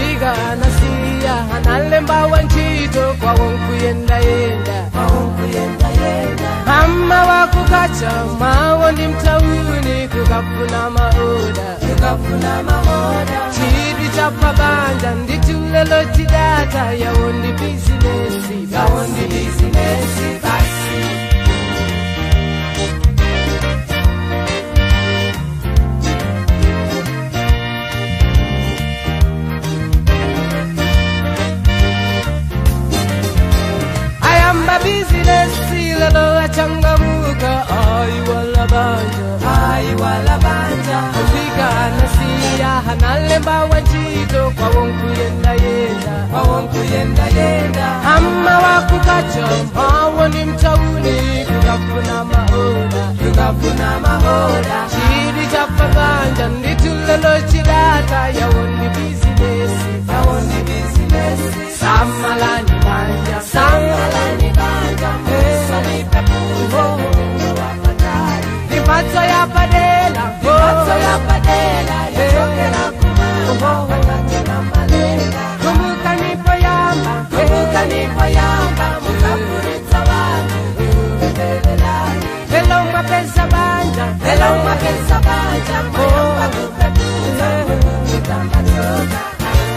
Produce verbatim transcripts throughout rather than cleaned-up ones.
Kufika nasiya analemba wanchito kwa wonku yenda yenda yenda yenda Mama wakukacha mawo ndi mtauni kukafuna maoda kukafuna maoda Chidi chapa banja nditulelo chidata yawo ndi business yawo ndi business basi Business lelo achangamuka ai wala banja ai wala banja Kufika nasiya hanalemba wanchito kwa wonku yenda yenda kwa wonku yenda yenda Amma wakukacha mawo ni mtauni kukafuna maoda kukafuna maoda Chidi chapa banja nditulelo chidata yawo ni business yawo ni business Samalani banja samalani banja Musalipe puzo Lipazo ya padela Lipazo ya padela Yachokela kumamba Watate na malenga Kumbuka nipo yamba Kumbuka nipo yamba Mukapurita wangu Mbelelani Hello mapesa banja Hello mapesa banja Mayamba kupepuza Mukutamba toka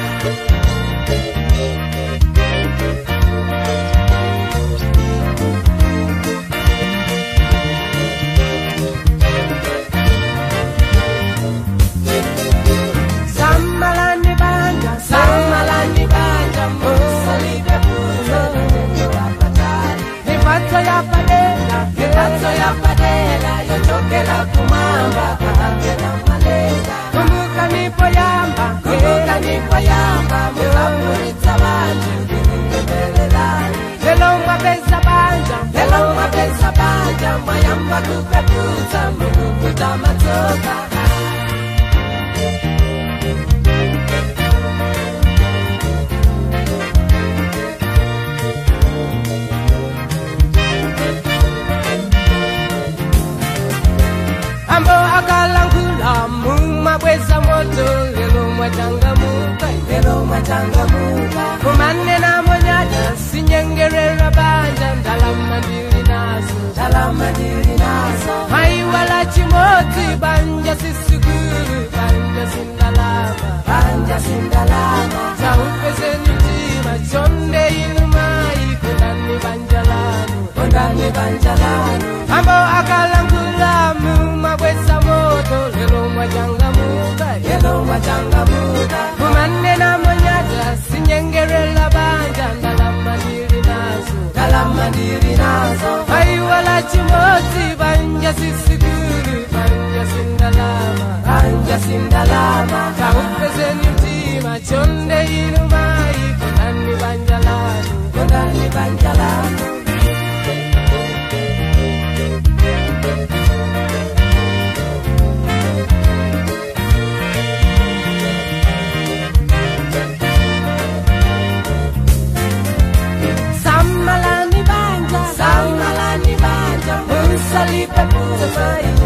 Yachokela kumamba Watate na malenga Kumbuka nipo yamba Kumbuka nipo yamba Mukapurita wangu Mbelelani Hello mapesa banja Hello mapesa banja Mayamba kupepuza Mukukuta matoka Ambo akalangula muma bweza moto lelo mwachangamuka lelo mwachangamuka Kumane na monyanya sinyengerera banja ndalama ndili nazo ndalama ndili nazo Mai wala chimoti banja sisuguru banja sindalama banja sindalama Chaupeze nitima chonde inumai kundani banja lanu kundani banja lanu Ambo akalangula muma bweza moto lelo mwachangamuka lelo mwachangamuka Kumane na monyanya sinyengerera banja ndalama ndili nazo ndalama ndili nazo Mai wala chimoti banja sisuguru banja sindalama banja sindalama Chaupeze nitima chonde inumai kundani banja lanu kundani banja lanu Samalani banja Samalani banja Musalipe puzo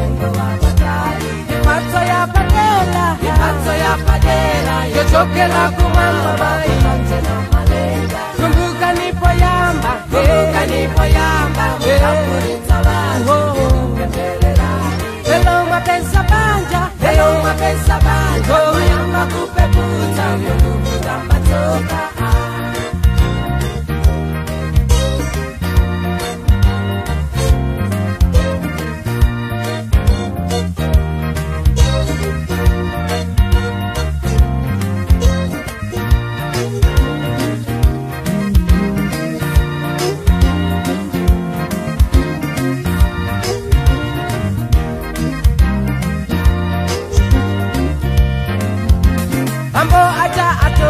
Lipazo ya padela Lipazo ya padela Yachokela kumamba Watate na malenga Kumbuka nipo yamba Kumbuka nipo yamba Mukapurita wangu Mbelelani Hello mapesa banja Hello mapesa banja Mayamba kupepuza Mukukuta matoka Ambo aja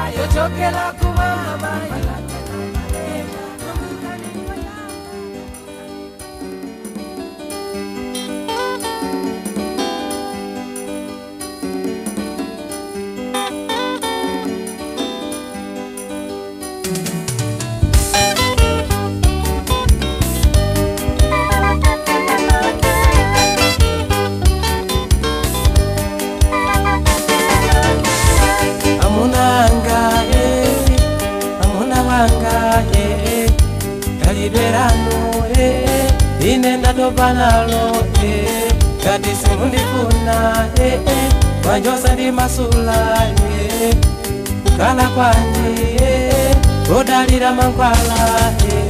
yochokera kumwamba Kaliberano, eh, inenda dobanalo, eh, kati simundifuna, eh, eh, wanjosa di masula, eh, kala kwanje, eh, odalira mankwala, eh.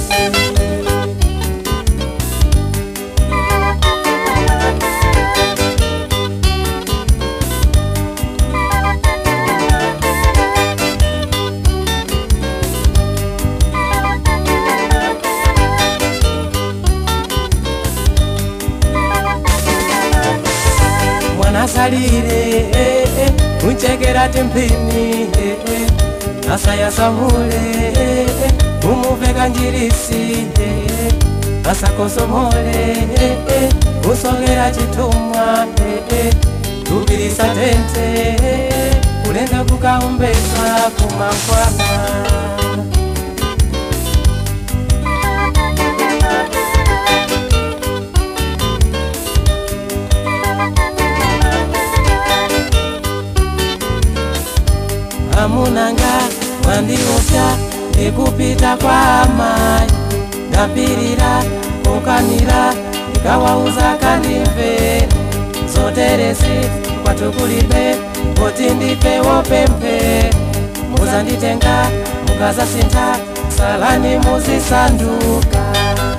Salire, eh, eh, unchekera tempini, eh, eh, asaya samule, eh, eh, umuveka njirisi, eh, eh, asakosomole, eh, eh, usongera chitumwa, eh, eh, tubirisa tente, eh, eh, ulenda kukaumbeza kumakwama. Amunanga wandiopya ekupita kwa amai ndapirira kukanira ikawauza kanimve zoteresi kwatukulibe oti ndipe wopempe muzanditenga mukazasinta salani muzisanduka.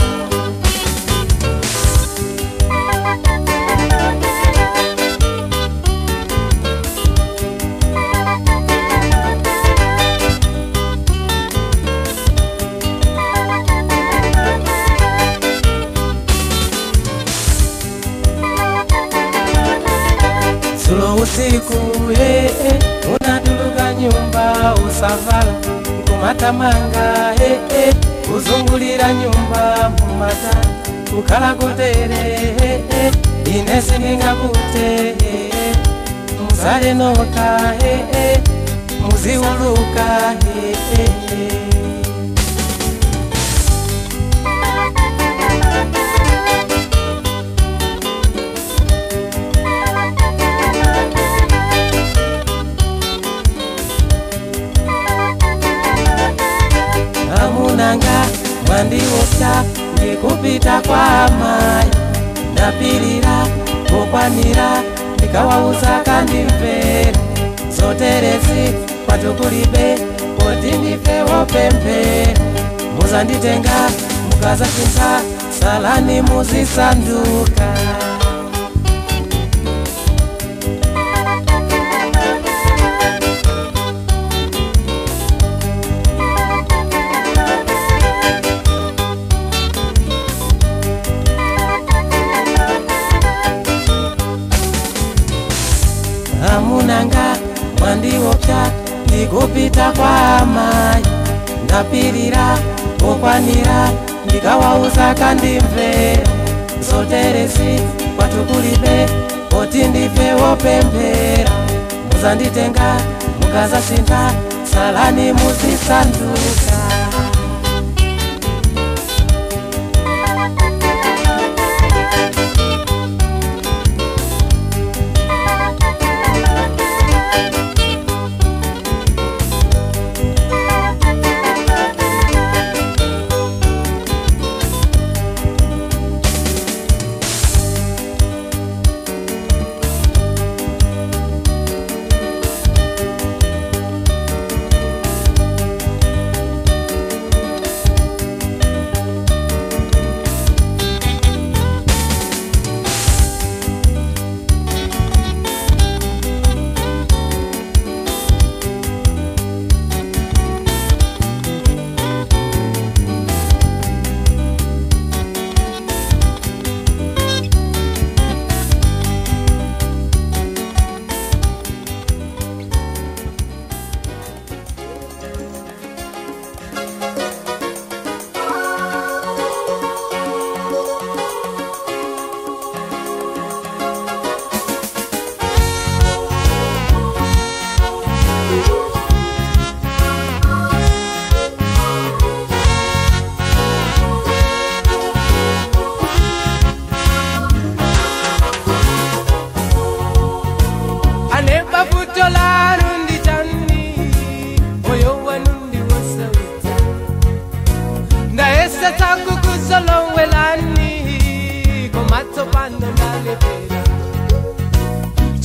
Usiku, eh, eh, unaduluka nyumba usavala kumatamanga, eh, eh, uzungulira nyumba mumata ukala kotere, eh, eh, inesi ninga kute, eh, eh, muzale nota, eh, eh, muziuluka, eh, eh, eh. Amunanga wandiopya ndikupita kwa amai ndapirira kukwanira ndikawauza kandimvera zoteresi kwatukulibe oti ndife wopemphera muzanditenga mukazasinta salani muzisanduka. Amunanga wandiopya ndikupita kwa amai ndapirira kukwanira ndikawauza kandimvera zoteresi kwatukulibe oti ndife wopemphera muzanditenga mukazasinta salani muzisanduka.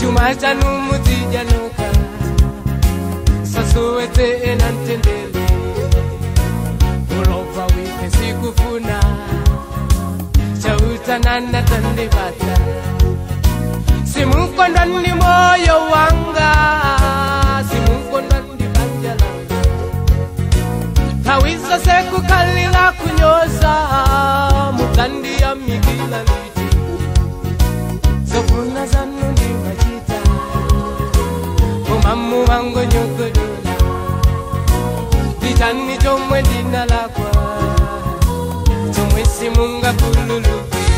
chuma chanu mutijanuka sasuwete enantendele ulova wike sikufuna chautanana tandibata simukonda ni moyo wanga simukonda ni banjalanga tawiza sekukalila kunyoza mukandi ya migila liti sofuna zanu ni majita umamu wango nyogodola ditani jomwe dina lakwa jomwe simunga kululu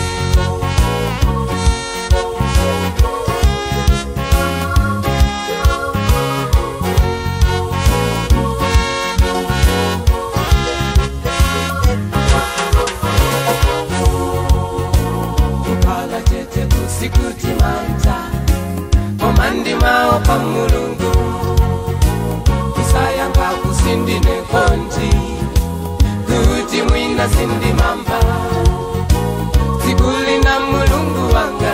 sikuti manta komandi mao pamulungu kusayanga kusindi nekonji kuti mwina sindi mamba sikuli na mulungu wanga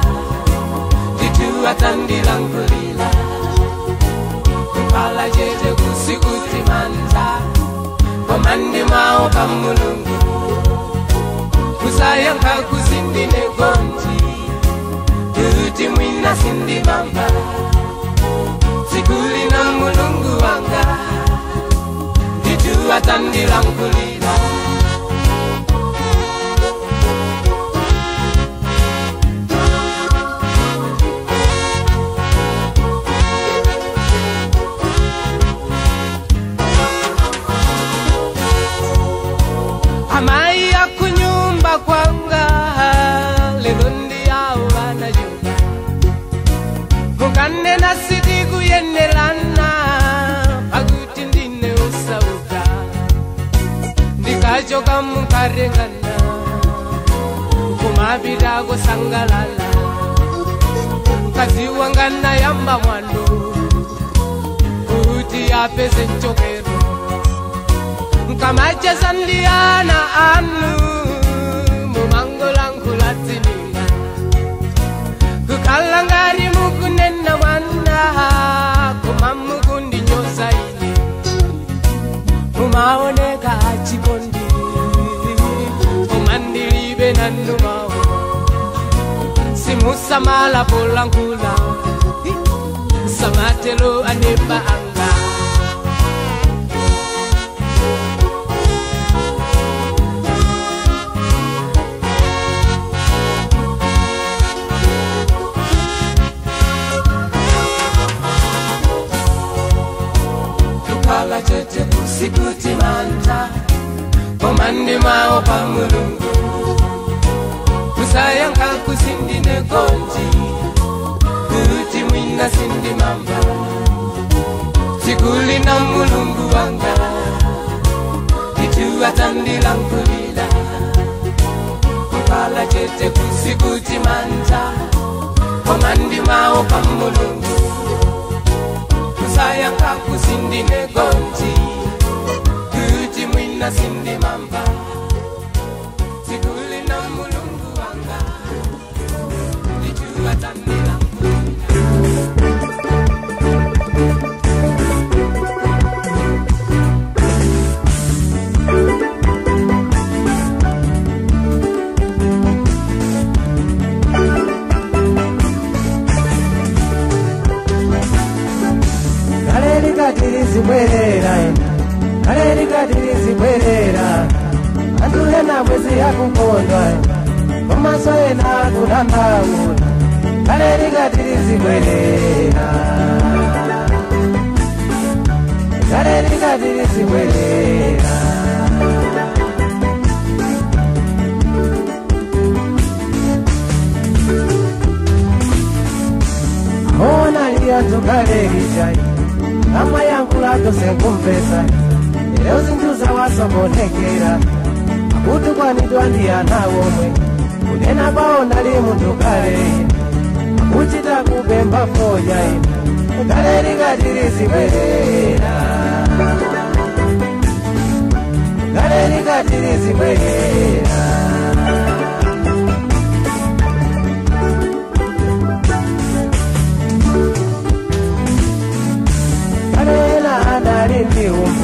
ditu atandilangulila kupala jeje kusikuti manta komandi mao pamulungu kusayanga kusindi nekonji kuti mwina sindi mamba sikuli na mulungu wanga ditu atandilangulila amai ya kunyumba kwanga legondi yao wanajumba mukane na sidi kuyenelana paguti ndine usauka ndikachoka mukarengana kumabida kusangalala mkazi wangana yamba mwando kuti apeze nchokero Mkamachezandiana anu mumangolangulatinina kukalangari mukunena wana kumamukundi nyosaini mumaoneka achikondi kumandilibe nanumao simusamala polangula samatelo aneba anga chete kusikuti manta komandi mao pamulungu kusayanga kusindi nekonji kuti mwina sindi mamba sikuli na mulungu wanga ditu atandilangulila kupala chete kusikuti manta komandi mao pamulungu sayanga kusindi negonji kuti mwina sindi mamba sikuli na mulungu wanga dijua tandila Kadirizi bwerera Kaleri kadirizi bwerera Andule na mwezi ya kukondwa Mamaso ena kulambaula Kaleri kadirizi bwerera Kaleri kadirizi bwerera Mona liya tukaleri chai Kama yangu lato senkumpesa Leo zinjuza wasokonekera Akutu kwa nidwandia na womwe Unena bao nali mtu kare Akuchita kubemba foja Kaleri kadirizi bwerera Kaleri kadirizi bwerera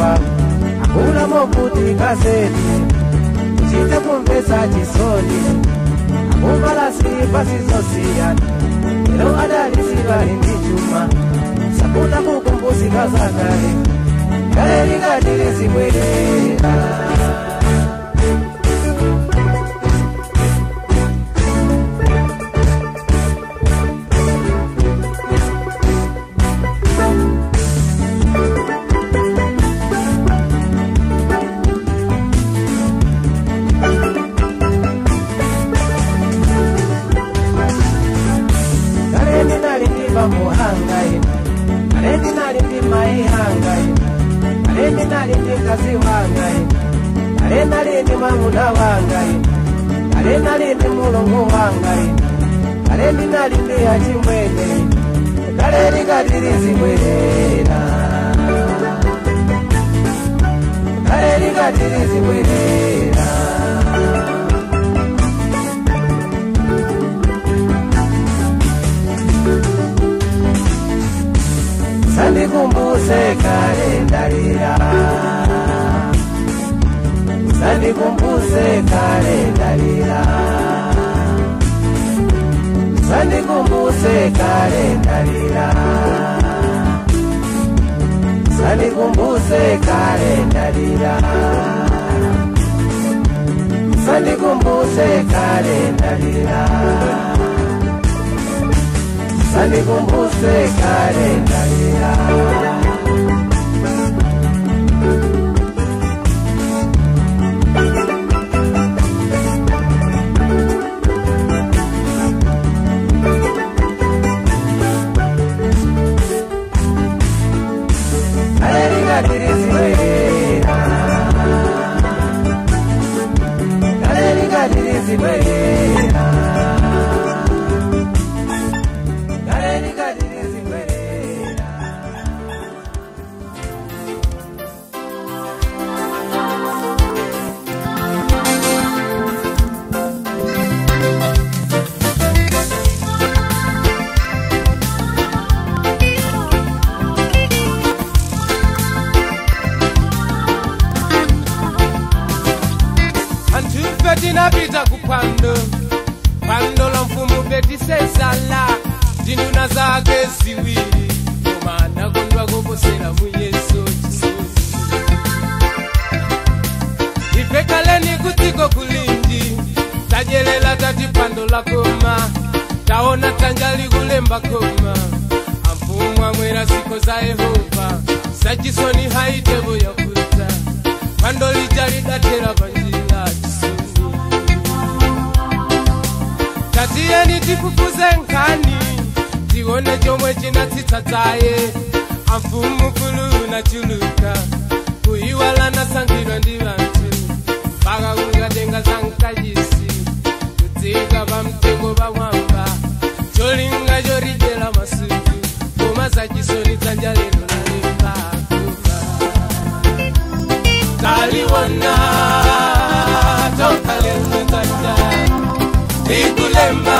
Yehova akula mokuti kaseti chite kumpesa chisoni akumala sifa sizosiyana ilo adalisiba hindi chuma sakuna kukumbusi kazakare kare likadilisi mweleka Muhangai, Arendi nari ndi mai hangai, Arendi nari ndi kasi wangai, Arendi nari ndi mamuna wangai, Arendi nari ndi mulongo wangai, Arendi nari ndi hachimwene, Kareri kadirizi mwelera, Kareri kadirizi mwelera. Sandi kumbuse kalendaria, Sandi kumbuse kalendaria, Sandi kumbuse kalendaria, Sandi kumbuse kalendaria, Sandi kumbuse kalendaria. Sandi kumbuse kalendaria. Kareri kadirizi mwelera, Kareri kadirizi mwelera. Dinapita kupando pando la mfumu beti sesala dinuna zake siwili komana kondwa kubosera mu Yesu chisozi ifekaleni kutiko kulindi tajelela tati pando la koma taona tanjali kulemba koma amfumu amwera siko za Yehova sachisoni haitebo ya kuta pando lijali datera banjila Tatieni tifufuze nkani tione chomwe chinatsitsaye amfumu kulu na chuluka kuiwala na sangirwa ndi vantu baka kungatenga zankajisi kutsika pamtengo pamwamba cholinga chorijela masuku koma zachisoni dzanja leno lalemba kuma taliwona tokalelo dzanja Ikulemba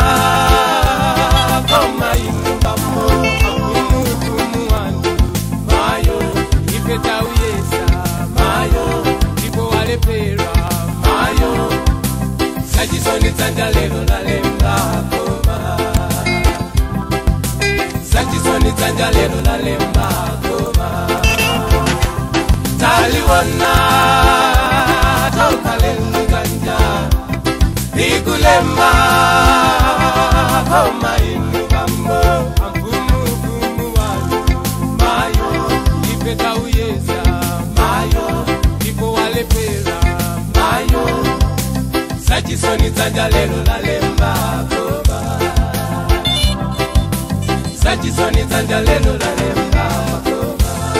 koma imbamo akumukumu wandu mayo ipeta uyesa mayo ipo walepera mayo sajisoni tsanja lelo lalemba koma sajisoni tsanja lelo lalemba koma taliwona tokalelo dzanja Ikulemba koma imbamo akumukumu wandu mayo ipeta uyesa mayo ipo walepera mayo sajisoni tsanja lelo lalemba koma sajisoni tsanja lelo lalemba koma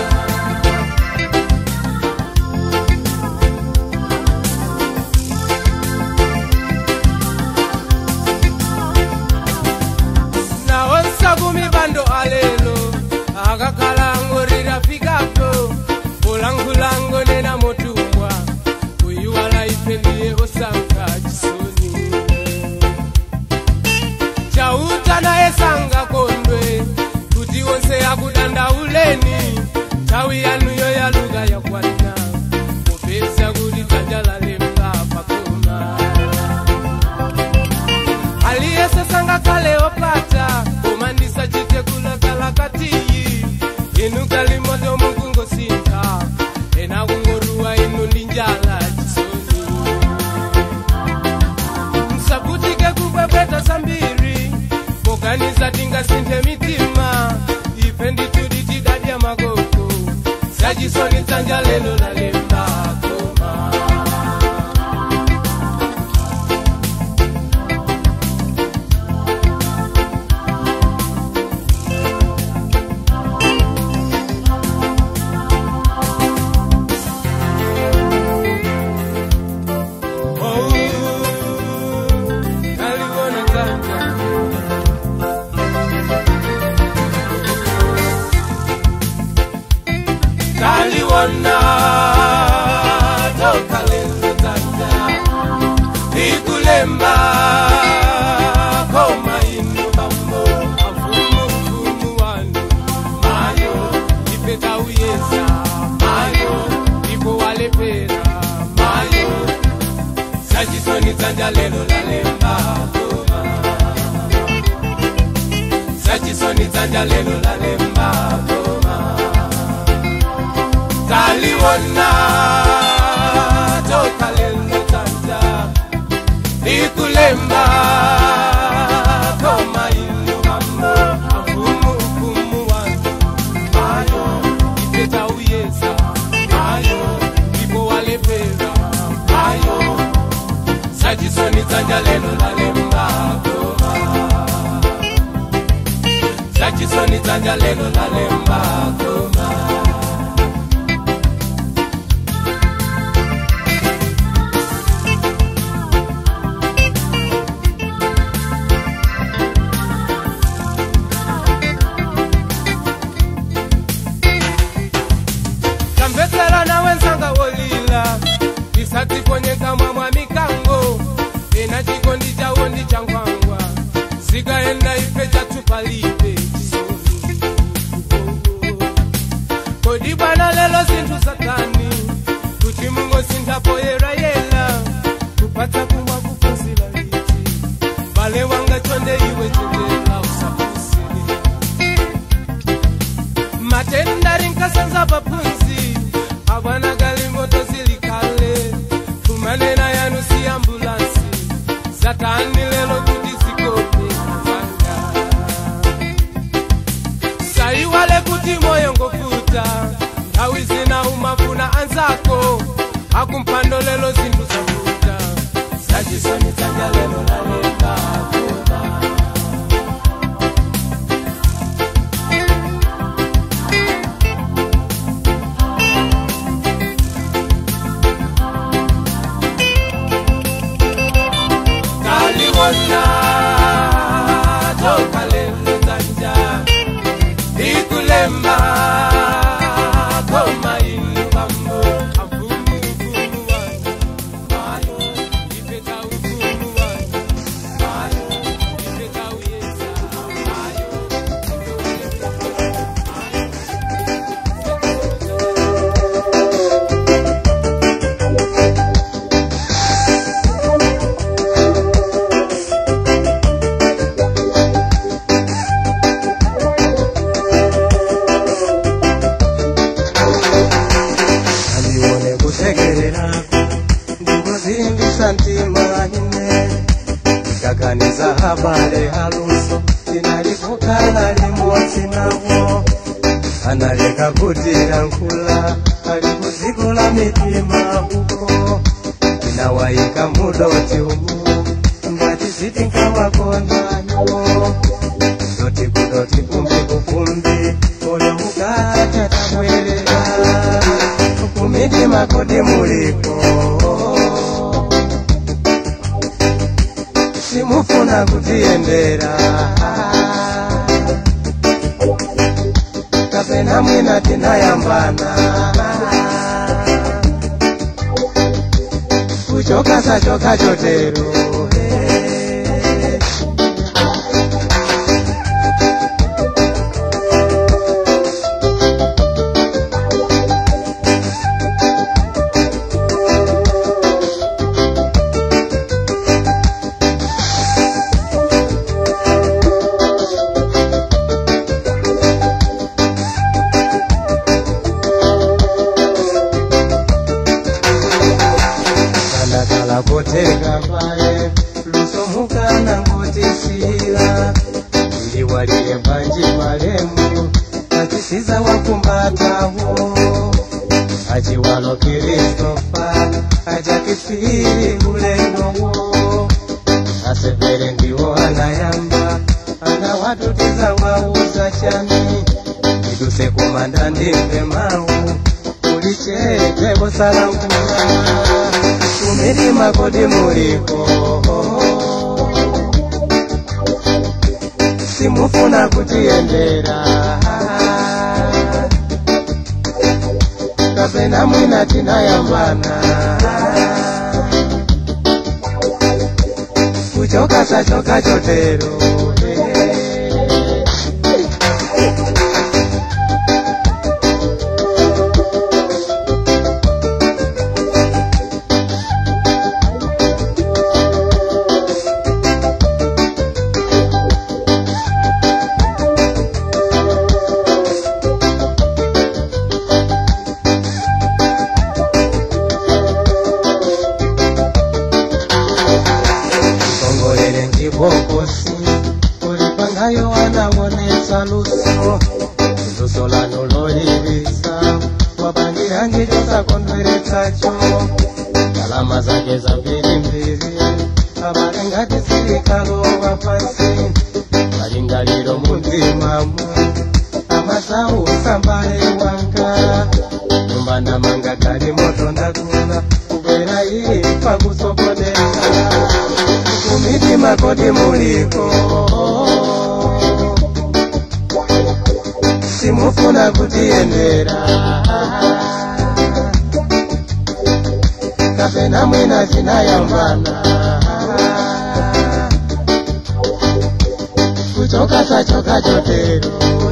Sagumi bando alelo akakala ngorira fikapo ulangulango nena motumwa kuiwala ipendie osanga chisoni chauta na esanga kondwe kuti wonse akudanda ule Sajisoni tanja lelo la lemba koma. Kaliwona toka lelo tanja ikulemba koma inu mambo afumu fumu wanu mayo ipeta uyeza mayo ipo walepera mayo Sajisoni tanja lelo la lemba koma Sajisoni tanja lelo la lemba koma Kaliwona toka lelo tanja ikulemba koma inu mambo afumu fumu wanu mayo ipeta uyeza mayo ipo walepera mayo Sajisoni tanja lelo la lemba koma Sajisoni tanja lelo la lemba koma Isati ponye kama mwa mikango Ena chikondi cha wondi changwangwa Siga enda ipecha tupalipe Kodi bana lelo sintu satani Kuti mungo sinta poyera yela Kupata kumwa kuponsila iti Bale wanga chonde iwe chendela usapusi Matenda rinka sanza papunzi Abana gali moto zilikale Kumanena yanu si ambulansi Satani lelo kutizikope kazanga Sai wale kuti moyo ngofuta Hawizina umafuna anzako Akumpando lelo zindu zafuta Sajisoni tanja lelo la lemba koma Kaliwona toka lelo tanja ikulemba koma inu mambo afumu fumu wanu mayo ipeta ufumu wanu mayo ipeta uyeza mayo Kakaniza habari haluso Inalivukana limoti nawo Analeka kutira nkula Alikuzikula mitima huko Inawaika mudoti umu Mbati zitinka wakona nyo Doti kudoti kumbi kukumbi Oyo mukata tamwelea Kumiti makodi muliko Simufuna kutiendera Kapena mwina tinayambana Kuchoka sa choka chotero Koteka pale luso mukana ngotisira ili waliye banji maremu natisiza wakumbatawo Achiwalo Christopher aja kifiri muleno asevere ndiwo anayamba ana watu tizawa usachani iduse kumanda ndimbe mau ulichete bosalangu umiri makodi muliko simufuna kutiendera kapena mwina tinayambana kuchoka sachoka chotero bokosi ulipangayo wanawonesa luso luso la nololivisa wabangirangi josa kondweretacho kalama zake za mbili mbili abarengati sirikalo wapasi balingaliro mundimamu amasau sambale wanga numbana manga kari moto ndakuna kubera ifa kusokonesa umiti makodi muliko simufuna kutiendera kapena mwina tinayambana kuchoka sachoka chotero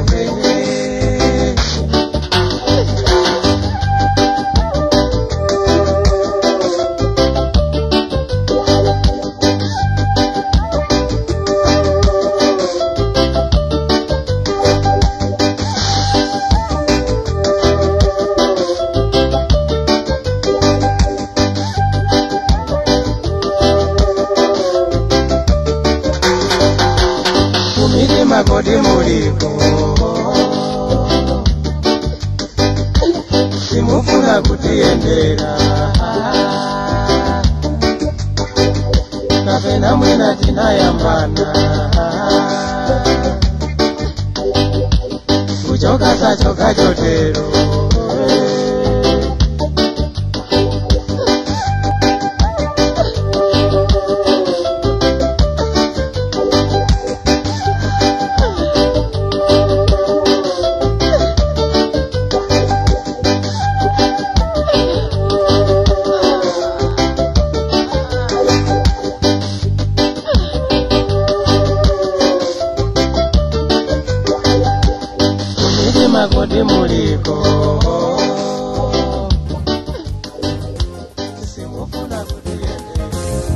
makodi muliko simufuna kutiendera kapena mwina tinayambana kuchoka sachoka chotero makodi muliko simufuna kutiendera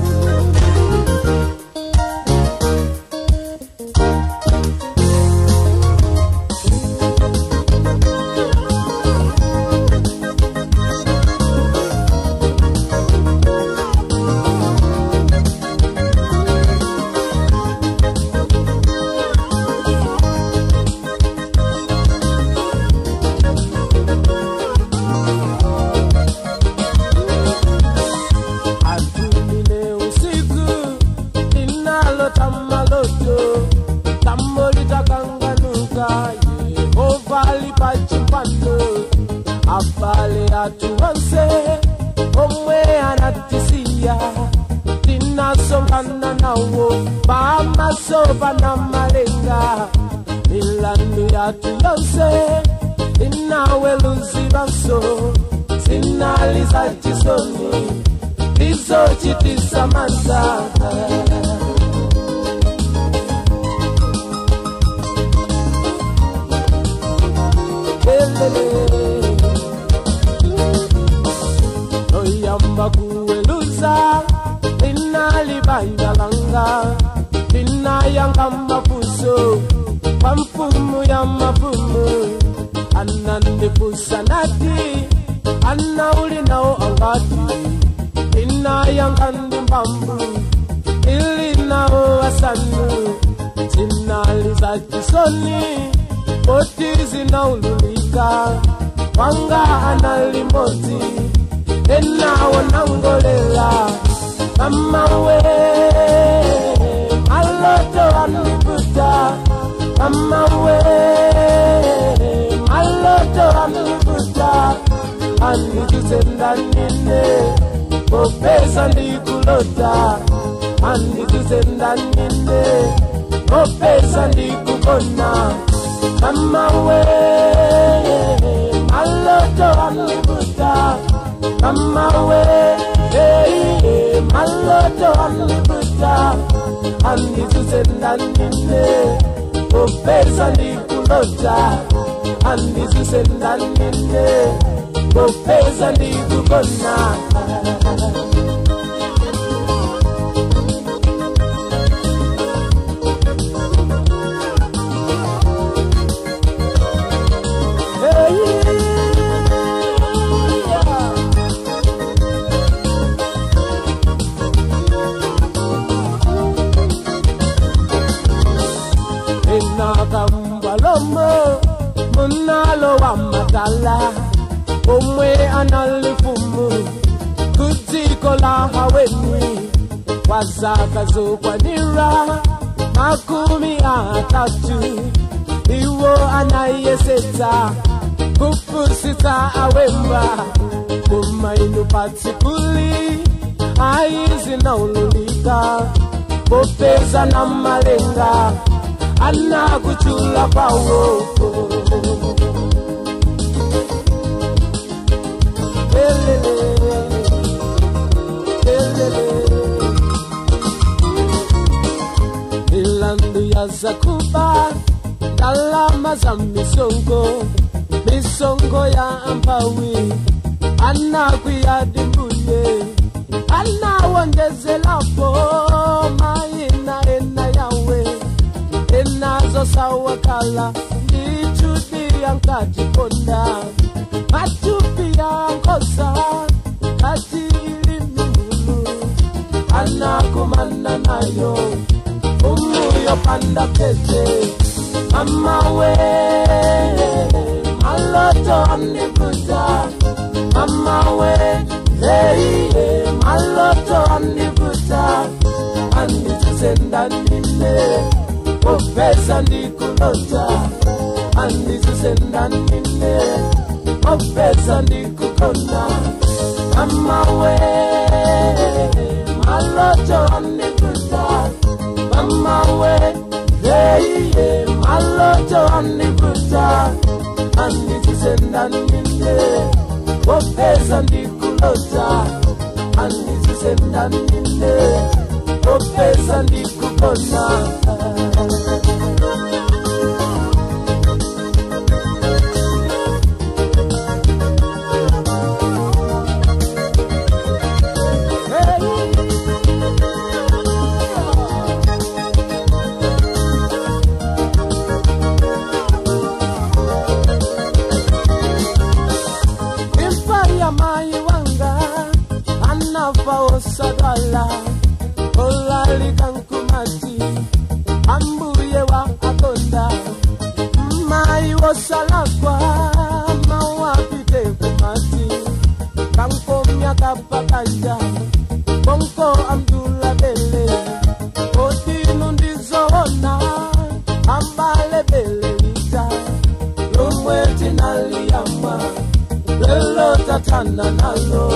Abale atuanse omwe anatisia tinasongana nawo bama soba na malenga milandi atuanse inawe luzibanso sinaliza chisoni izo chitisamanta Noyamba kueluza inalibandalanga inayanga mapuso pampumu ya mapumu anandipusa nati anauli nao angati inayanga ndimbambu ili nao asanu sinaliza chisoni poti zinaululika wanga analimoti enawo nangolela mama we maloto anibuta mama we maloto anibuta anditutenda nine opesa ndikulota anditutenda nine opesa ndikukona mama we maloto anibuta mama we hey, maloto anibuta anditutenda nine opesa ndikulota anditutenda nine opesa ndikukona Munalo wa matala omwe analifumu kutiko la haweni wazaka zokwanira makumi atatu iwo anayeseta kupusita awemba kumainu patikuli aizi na ululika popeza na malenga ana kuchula pawo elele elele ilandu ya zakuba dalama za misongo misongo ya ampawi ana kuyadimbuye ana wongezelapo maina ena yawe enazo sawakala ndichudi yankajikonda matupi yankosa kati ilimulu anakumana nayo umuyo panda pete mama we maloto anibuta mama we hey maloto anibuta anditutenda nine opesa ndikulota anditutenda nine opesa ndikukona mama we maloto anibuta mama we hey maloto anibuta anditutenda nine opesa ndikulota anditutenda nine opesa ndikukona Sadala olali kankumati ambuye wa akonda mai wosalakwa mawapite kumati kankomya kapakanja bonko amdula bele odinu ndizona ambale bele lita lumweti naliyama lelo tatana nalo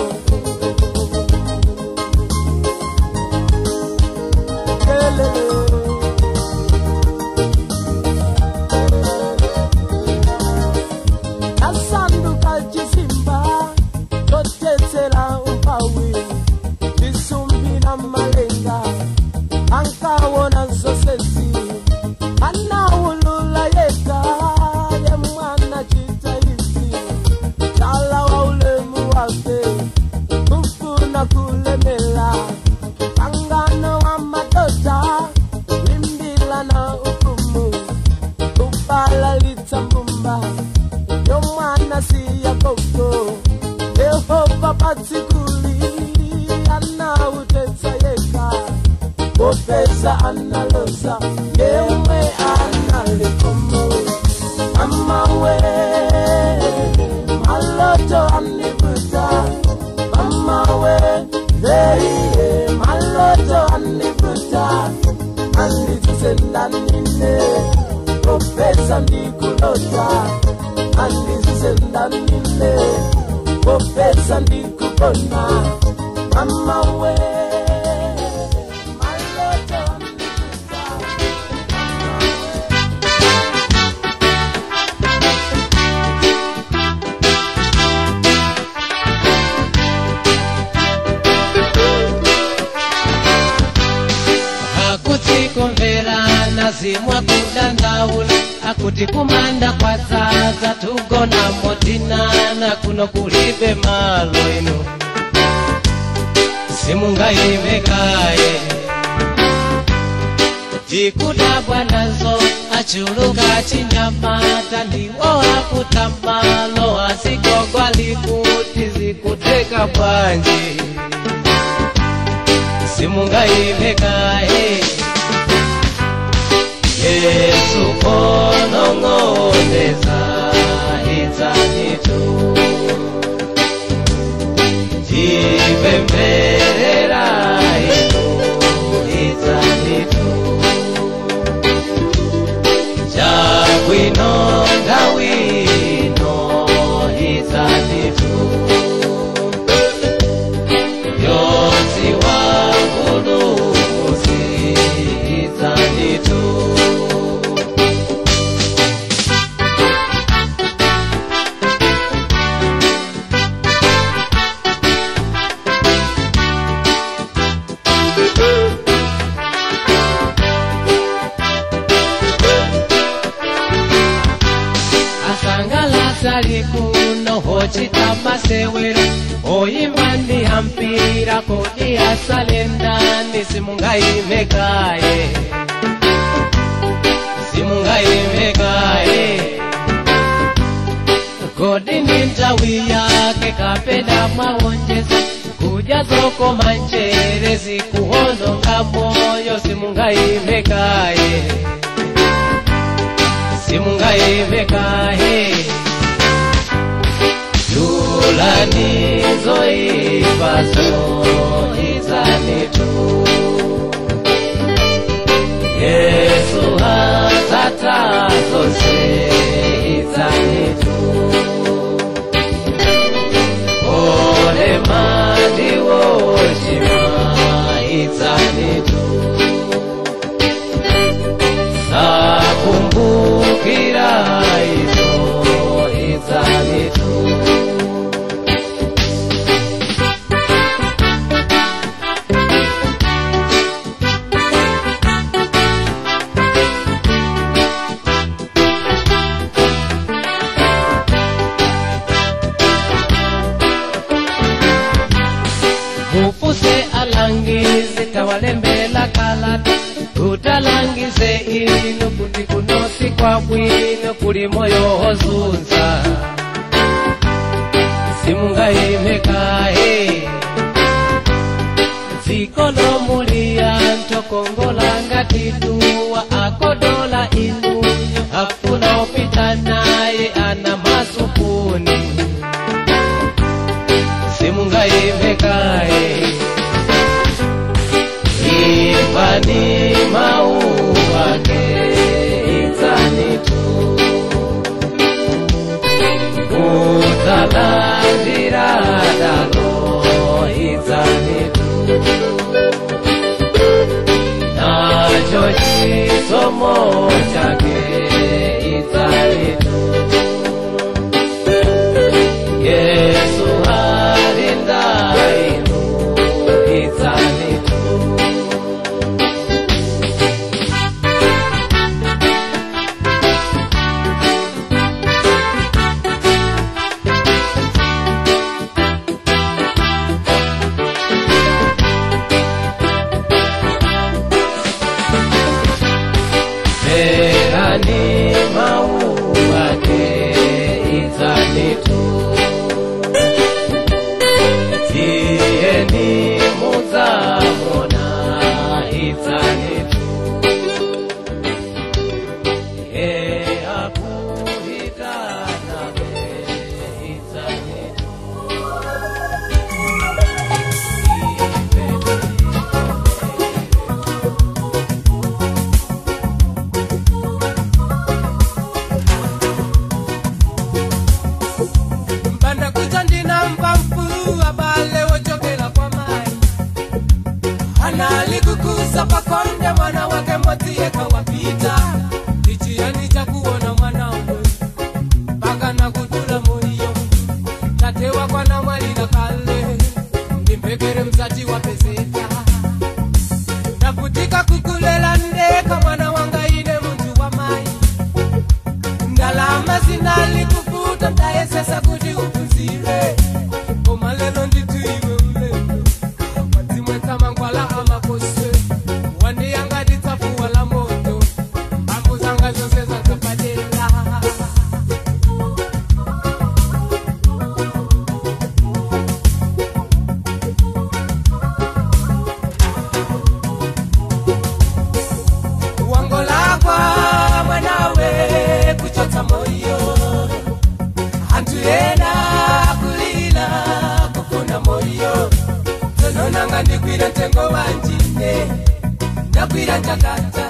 Asandu kajisimba totetela upawi bisumbi na malenga ankawona zosesi anaulula yeka ya mwana jitaizi tala wa ulemu wake kufuna kulemela angano wa matota limbila na ukumu upala litambumba yo mwana siya koko Yehova patikuli ana uteta yeka opesa analoza yewe analikomo mama we andizizendanine Profesa ndikulota andizizendanine Profesa ndikubona Mama we Zimwa kudandaula akuti kumanda kwa sasa tugona motinana kuno kulibe malo ino simunga imekaye jikuda bwanazo achuluka chinyamata ndiwo akutamalo asikogwa likuti zikuteka bwanji simunga imekaye Yesu konongoneza itanitu Jibemberera inu itanitu Jagwino ndawino itanitu Yonzi wangulu musi itanitu Kuno hochita masewera Oimandi hampira kodi asalendani Simunga imekaye Simunga imekaye Kodi ninjawi yake kapenda maonjeza Kuja zoko mancherezi kuhononga moyo Simunga imekaye Simunga imekaye Yulani zoibaso izanitu Yesu hatata zose izanitu Ole mandi woshima izanitu Sakumbukira izo izanitu Walembela kalata utalangize ino kuti kunosi kwa bwino kuli moyo hozunza simunga imekaye zikolo mulia ntokongola ngatiduwa akodola inu hakuna opita naye ana masupuni simunga imekaye Ibani mauake itanitu Utalandira dalo itanitu Nacho chisomo chake itanitu Yesu harinda inu itanitu Era Tononanga ndikwira tengo wanjine ndakwira Jakarta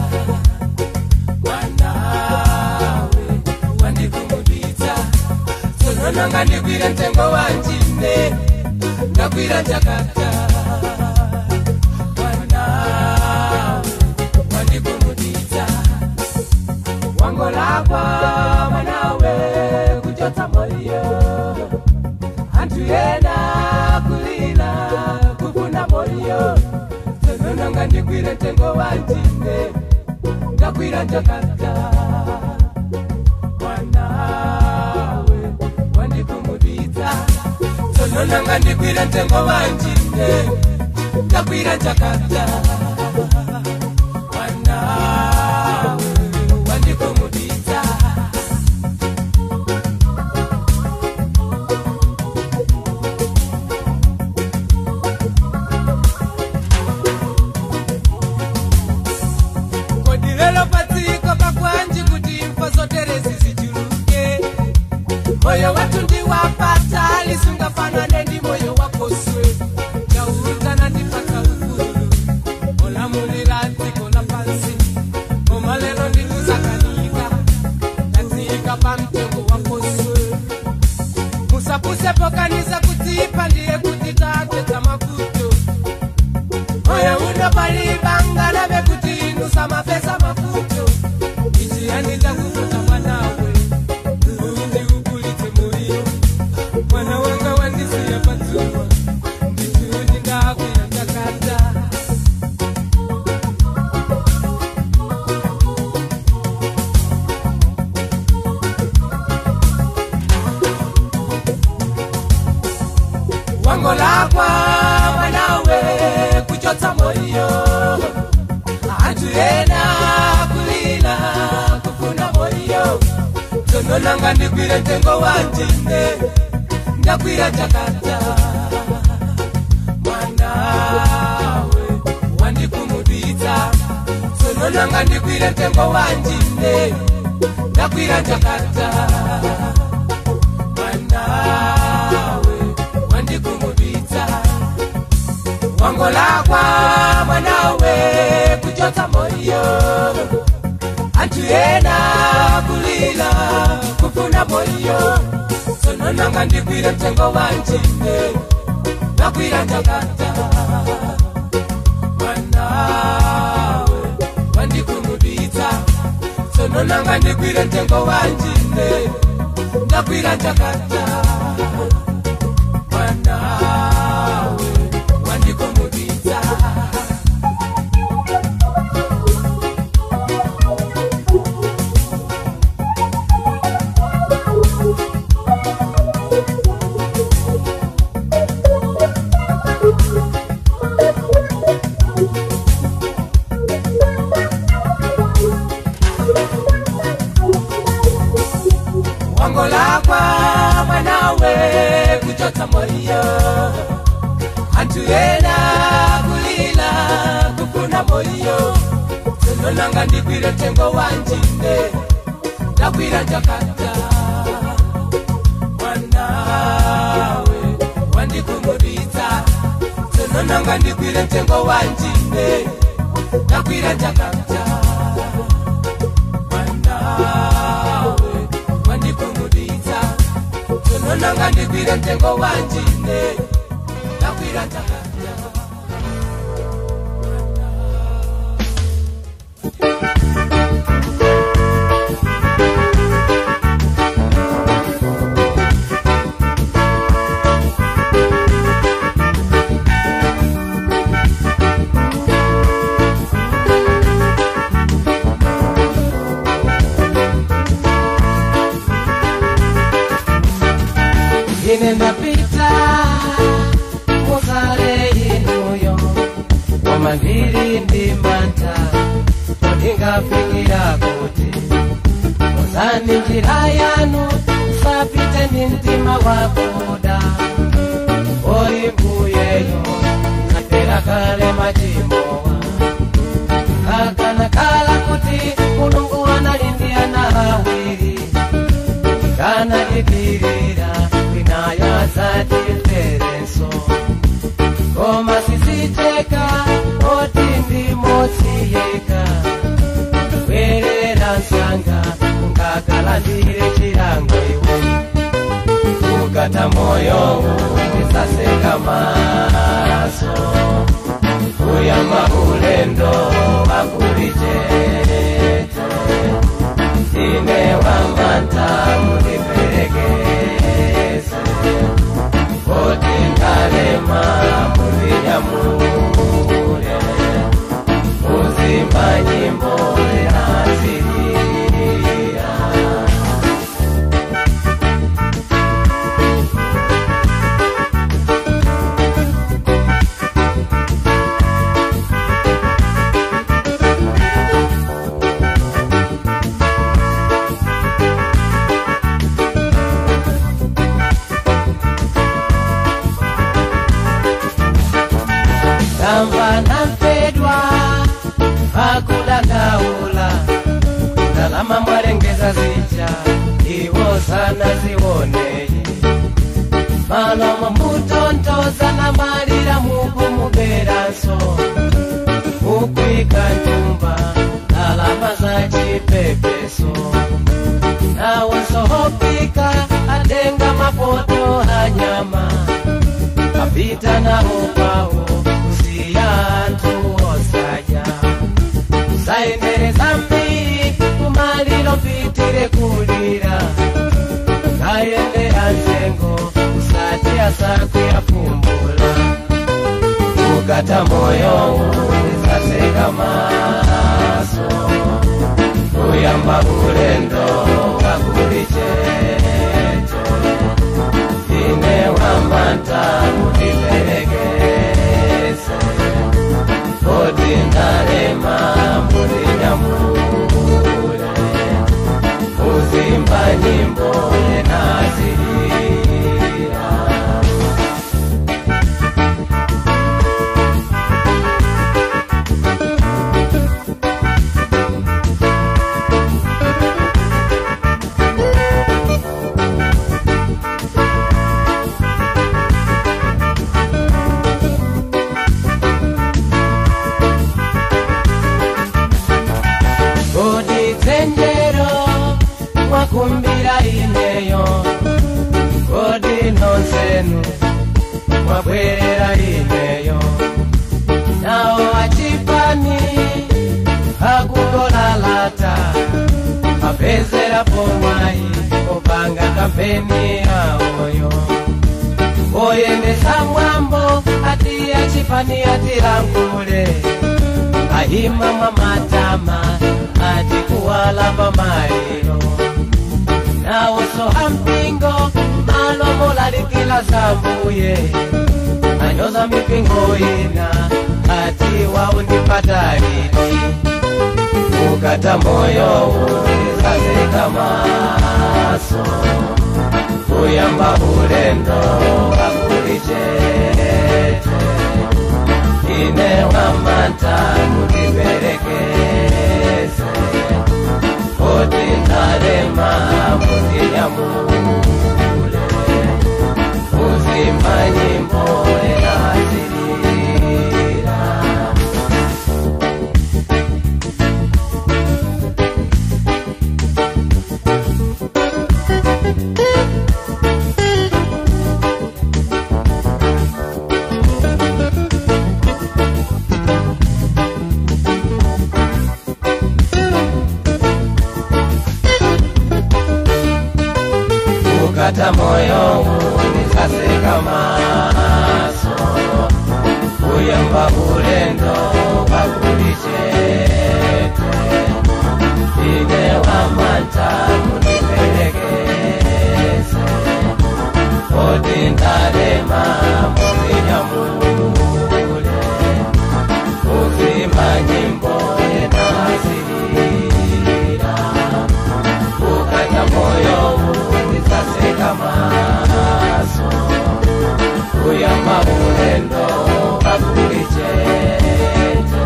mwanawe wandikumuditsa Tononanga ndikwira tengo wanjine ndakwira Jakarta mwanawe wandikumuditsa Wangolakwa mwanawe kuchotsa moyo Antu yena kulila kufuna moyo Tononanga ndikwira tengo wanjine ndakwira Jakarta mwanawe wandikumuditsa Tononanga ndikwira tengo wanjine ndakwira Jakarta mwanawe wandikumuditsa Kodilelo patiko pakwanji kuti mfa zoterezi zichuluke Moyo watu ndi wapata lisungafanane ndi moyo wakoswe Chauza na ndipata ukulu Olamulira tiko la pansi Omalelo ndikuzakanika Tatika pa mtengo wakoswe Musapuse pokanisa kutipa ndiye kutitate tamakuto Moyo unobalibanga na bekuti inusa mapesa makuto Ichi yanita kukuta mwanawe Uindi ukulite moyo Mwana wanga wandisi ya patuwa Ndituuni ndaku ya Jakarta Wangolakwa mwanawe kuchotsa moyo Antu yena kulila kufuna moyo Tononanga ndikwira tengo wanjine ndakwira Jakarta mwanawe wandikumuditsa Tononanga ndikwira tengo wanjine ndakwira Jakarta mwanawe wandikumuditsa Wangolakwa mwanawe kuchotsa moyo Antu yena kulila kufuna moyo Tononanga ndikwira tengo wanjine ndakwira Jakarta mwanawe wandikumuditsa Tononanga ndikwira tengo wanjine ndakwira Jakarta mwanawe wandikumuditsa Wangolakwa mwanawe kuchotsa moyo Antu yena kulila kufuna moyo Tononanga ndikwira tengo wanjine ndakwira Jakarta mwanawe wandikumuditsa Tononanga ndikwira tengo wanjine ndakwira Jakarta mwanawe wandikumuditsa Tononanga ndikwira tengo wanjine ndakwira Jakarta Inenda pita Muzare inuyo Wamandiri ndimanta Todinga fikira kuti Muzani njira yanu Sapite nintima wakuda Oi mbuyeyo Katera kale majimowa Kakana kala kuti Mulungu analindia na hawiri Kana ikirira Inaya za diferenso Koma sisi ukata moyo nisaseka maso kuyamba ulendo wakulichete ine wamanta munipelekeze koti ngalema mulinyamule muzimba nyimbo asilia Daula Dalama mwarengeza zicha Iwo sana ziwone Malama mutontoza na marira muku muberanso Muku ikantumba Dalama za chipepeso Na wasohopika Adenga mapoto hanyama Kapita na upao Usiyantu osaya Sainere zambi kumalilo pitire kulira Kayende anzengo usati asaku ya kumbula Ukata moyo nisaseka maso Kuyamba ulendo wakulichete Ine wamanta munipelekeze Kodi nalema mulinyamule Muzimba nyimbo enazilira Kumbira ineyo Kodi nonsenu Mwabwerera ineyo Nao achipani Hakugola lata Apezera pomai Opanga kampeni aoyo Oyendesa mwambo Ati achipani atirangule Ahima mamatama Ati kuwala mamairo Na uso hampingo Malo molalikila zambuye Anyoza mipingo ina Ati waundi patariti Ukata moyo Nisaseka maso Kuyamba ulendo Wakulichete Ine wamanta munipelekeze Koti nalema mulinyamule Muzimba nyimbo enazilira Ukata moyo nisaseka maso Kuyamba ulendo wakulichete Ine wamanta munipelekeze Kodi ndalema mulinyamule Muzimba nyimbo enazilira Ukata moyo nisaseka maso Kuyamba ulendo wakulichete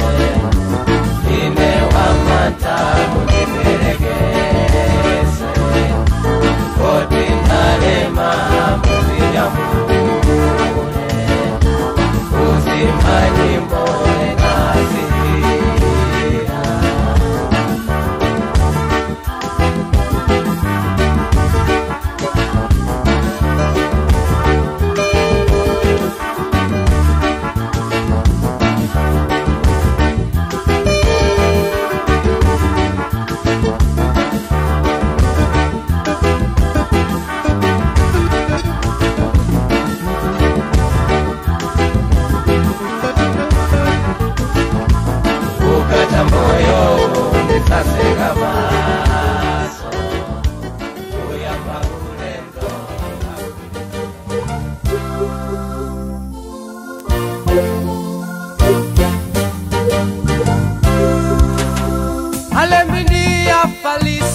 Ine wamanta munipelekeze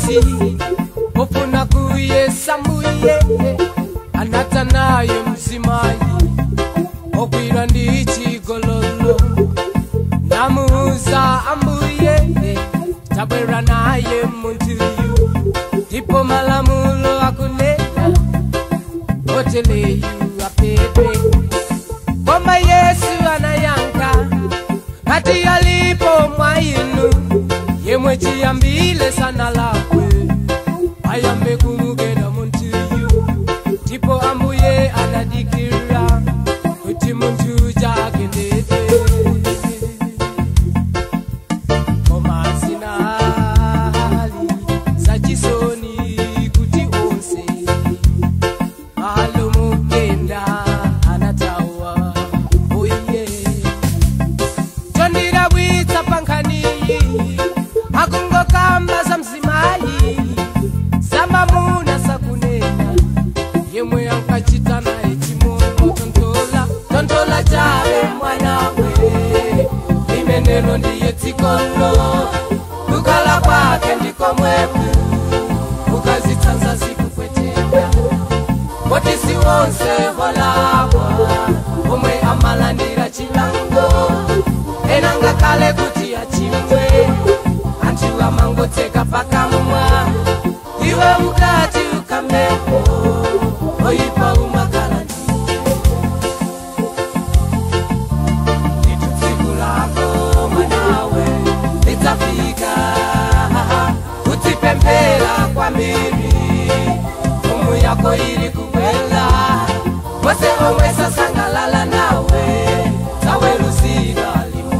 wawisi ofuna kuyesa mbuye anata naye mzimayi okwira ndi chigololo namuuza ambuye tabwera naye muntuyu ndipo malamulo akunena oteleyu apedwe koma Yesu anayanka kati alipo mwainu yemwe chiyambile sana lakwe ayambe kumugenda muntuyu ndipo ambuye anadikira kuti muntu jagendete koma sinali sachisoni kuti onse alomugenda anatawa oye tonira witsa pankaniyi akungokamba za mzimayi zamamuna sakunena yemwe ankachita naye chimongo tontola tontola chawe mwanawe limenelo ndiye tsikolo kukala kwake ndiko mwepu ukazitsanza zikukweteka koti si wonse volabwa omwe amalandira chilango enanga kale kuti achimwe antu amangoteka pakamwa iwe mukati ukameko oyipa umakala nitutsigulako mwanawe litafika utipembela kwa miri umu yako ili kukwela wose omwe sasangalala nawe tawe luziga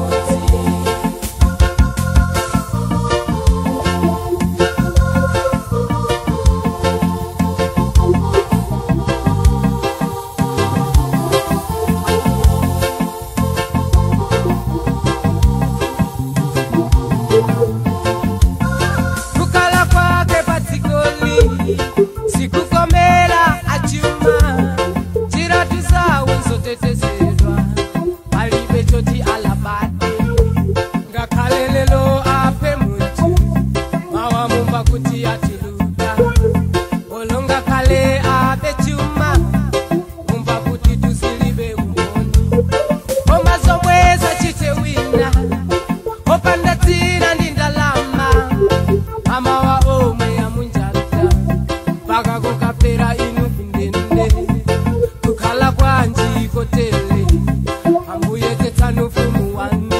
sikukomela achuma chiratu zawe nzotetezedwa alibe choti alabade ngakhalelelo ape muntu mawa mumba kuti atiluda olonga kale ape chuma mumba kuti tusilibe umoni omazomweza chite wina opanda tina ndindalama amawa omwe ya munjata baka kukapera inu kundende kukhala kwanji kotele ambuye tetanu fumu wanu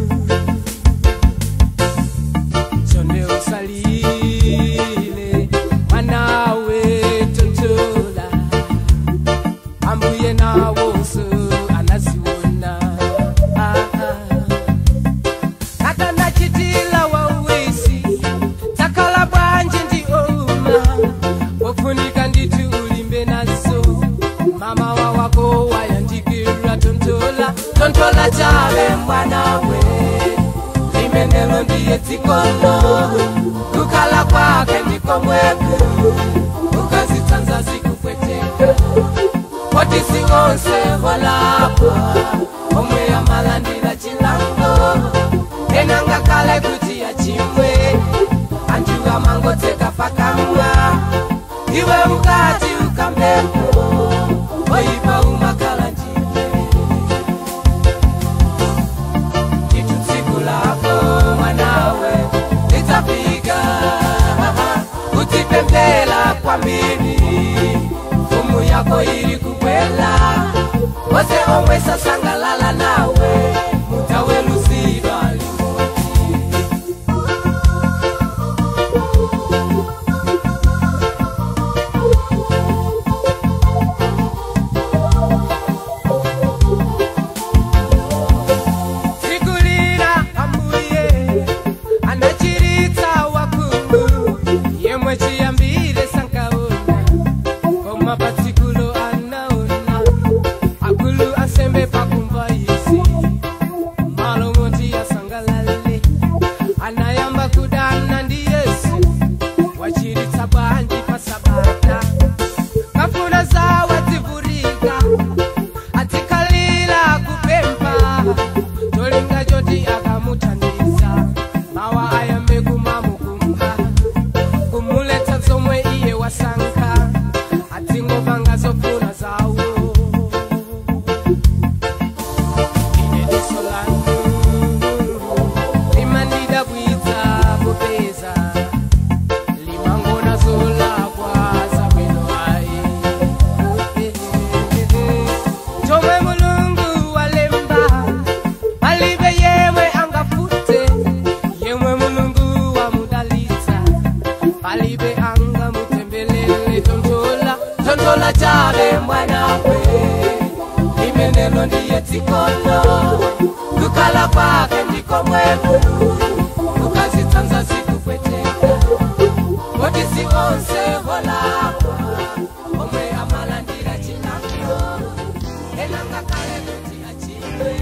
chonde usalile mwanawe tontola ambuye nawoso anaziwona ah, ah. Kata nachitila wawisi takala bwanji ndi oma ofunika nditu ulimbe nazo mama wa wako wayandikira tontola tontola chawe mwanawe limenelo ndiye tsikolo kukala kwake ndiko mwepu ukazitsanza zikukweteka koti si wonse volapwa omwe amalandira chilango enanga kale kuti achimwe anju amangoteka pakamwa iwe mukati ukambepo oyipa umakala njime itutsigulako mwanawe litafika utipembela kwa miri fumu yako ili kukwela wose omwe sasangalala nawe mutawe luziba chiyambire sankaona koma patsikulo anaona akulu asembe pa lelo ndiye tikono kukala kwake ndiko mwemu ukazitsanza zikupweteka koti si onse holakwa omwe amalandira chinamyo enanga kale kuti achimwe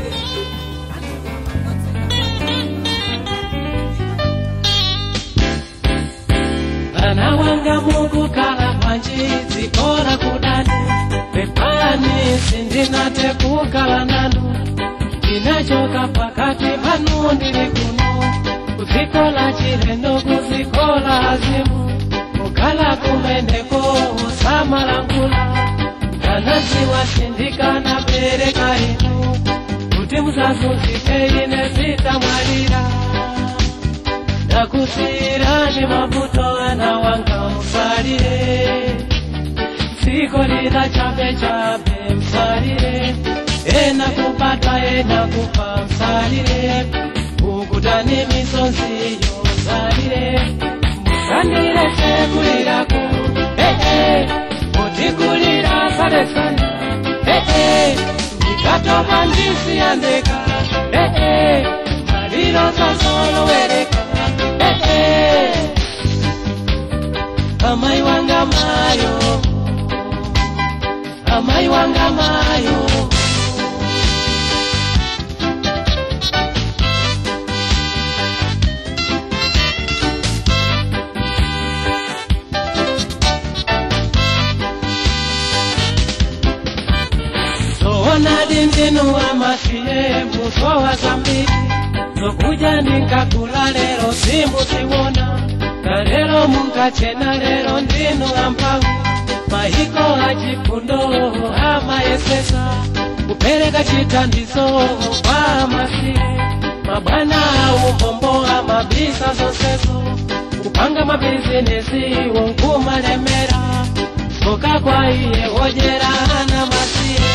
Ana wanga Mungu kala panji zikora kudani pepani sindinate kukala nandu inachoka pakati panu ndiri kuno kuzikola chirendo kuzikola azimu kukala kumendeko usamalangula kanasi wasindikana pereka inu kuti musazuzike ine zita mwalira nakusirani mabuto ana wanga msalire sikolira chape chape msalire ena kupata ena kupa msalire ukutani misonzi yo msalire musanire sekulirako eh eh mutikulira sare sana eh eh nikatopa ndisi andeka eh eh maliro sasolo wereka eh eh amai wanga mayo amai wanga mayo Soona dindinu wa masiye muso wa zambiri nokuja nikakula lero simu siwona na lero munkachena lero ndinu ampangu mahiko hachifundo ama esesa kupeleka chitandizo kwa masiye mabwana umbombo ama bisa zoseso kupanga mabizinesi wonkuma lemera soka kwa iye ojera na masiye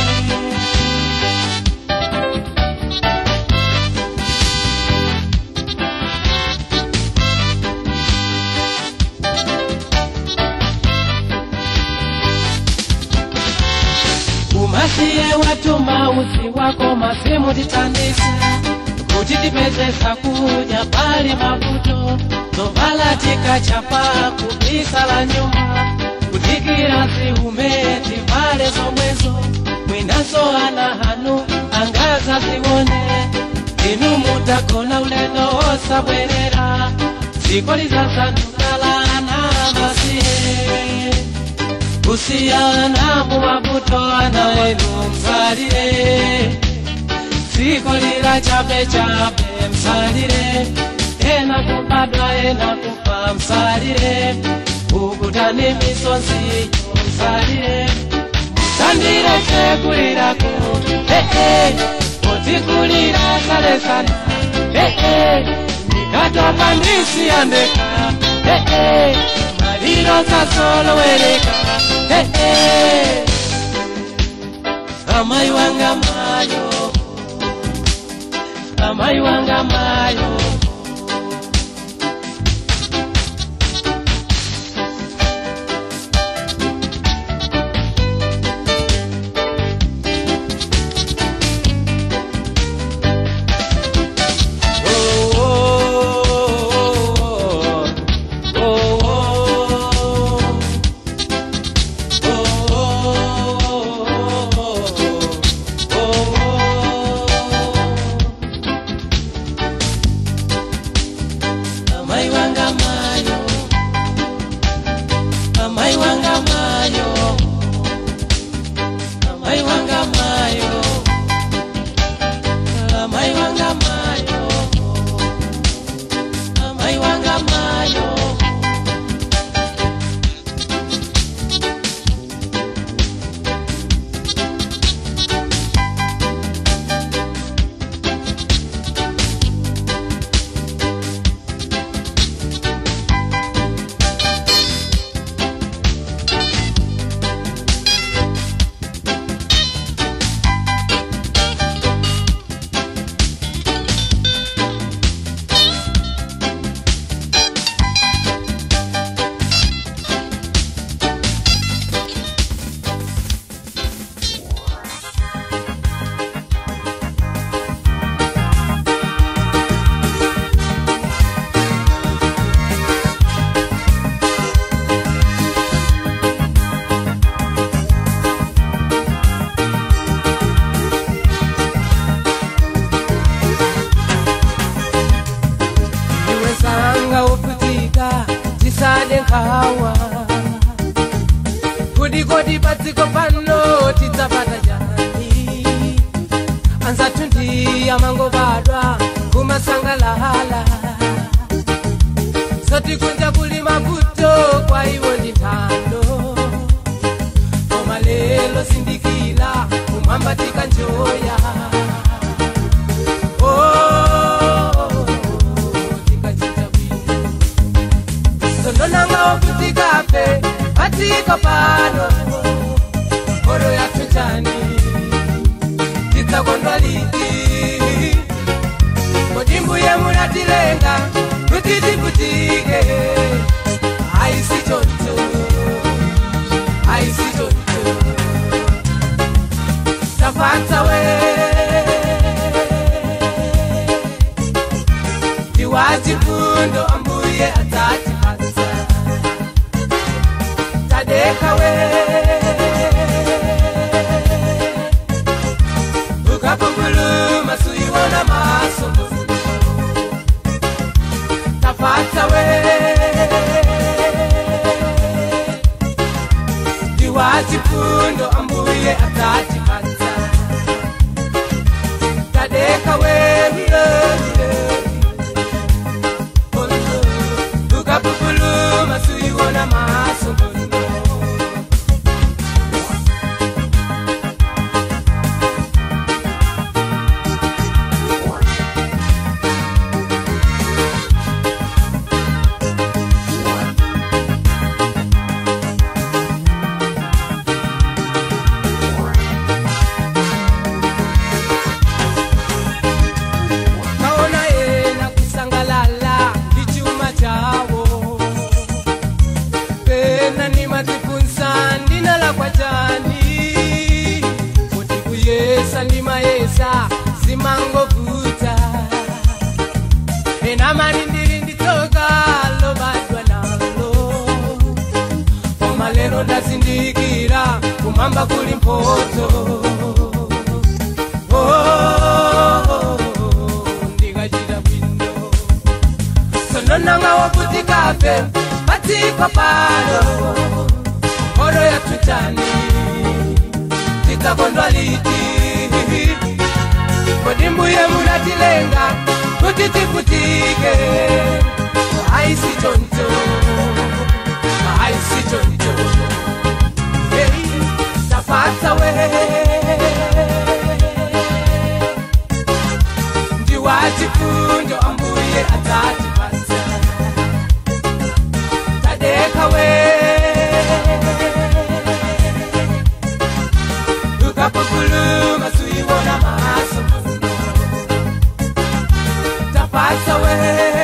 Masiye watu mauzi wako masimu titandisa kutitipezesa kuja pali mabuto zovala tika chapa kubisa la nyuma kutikira siumeti pale somwezo mwinaso ana hanu angaza ziwone inu mutakona ulendo osa bwerera sikoliza santukala na masiye Usiana mumabuto ana enu msalire sikolira chape chape msalire ena kupadwa ena kupa msalire ukutani misonzi msalire sandire sekulirako eh eh motikulira sare sana eh eh nikatopa ndisi andeka eh eh maliro sasolo wereka eh eh amai wanga mayo amai wanga mayo Kodi patiko pano tidzapata jani Anza tundi ya mango badwa kumasangalala Soti kunja kulima kuto kwa hiyo nditando Koma lelo sindikila kumambatika njoya Oh, tikachita bwino Sononanga okutikape patiko pano Oro ya tuchani Titakondwa liti Modimbu ya munatilenga Kutiti putike Aisi choncho Aisi choncho Tafata we Tiwaji pundo ambuye atati pata Tadeka we Ukapukulu masuiwana maso Tafata we Diwaji pundo ambuye atati pata Tadeka we Ukapukulu masuiwana maso Simango buta Ena marindiri nditoga Lo badwa nalo Omalero ndazindikira Kumamba kuli mpoto Oh, oh, oh, Ndigajira bwino Sononanga wakuti kafe Patiko pano Oro ya tuchani Titakondwa liti Kodimbu ya munatilenga Kutiti putike Aisi choncho Aisi choncho Hey, tafata we Ndiwaji pundo ambuye atati pata Tadeka we Ukapukulu masuiwana maso Tafata we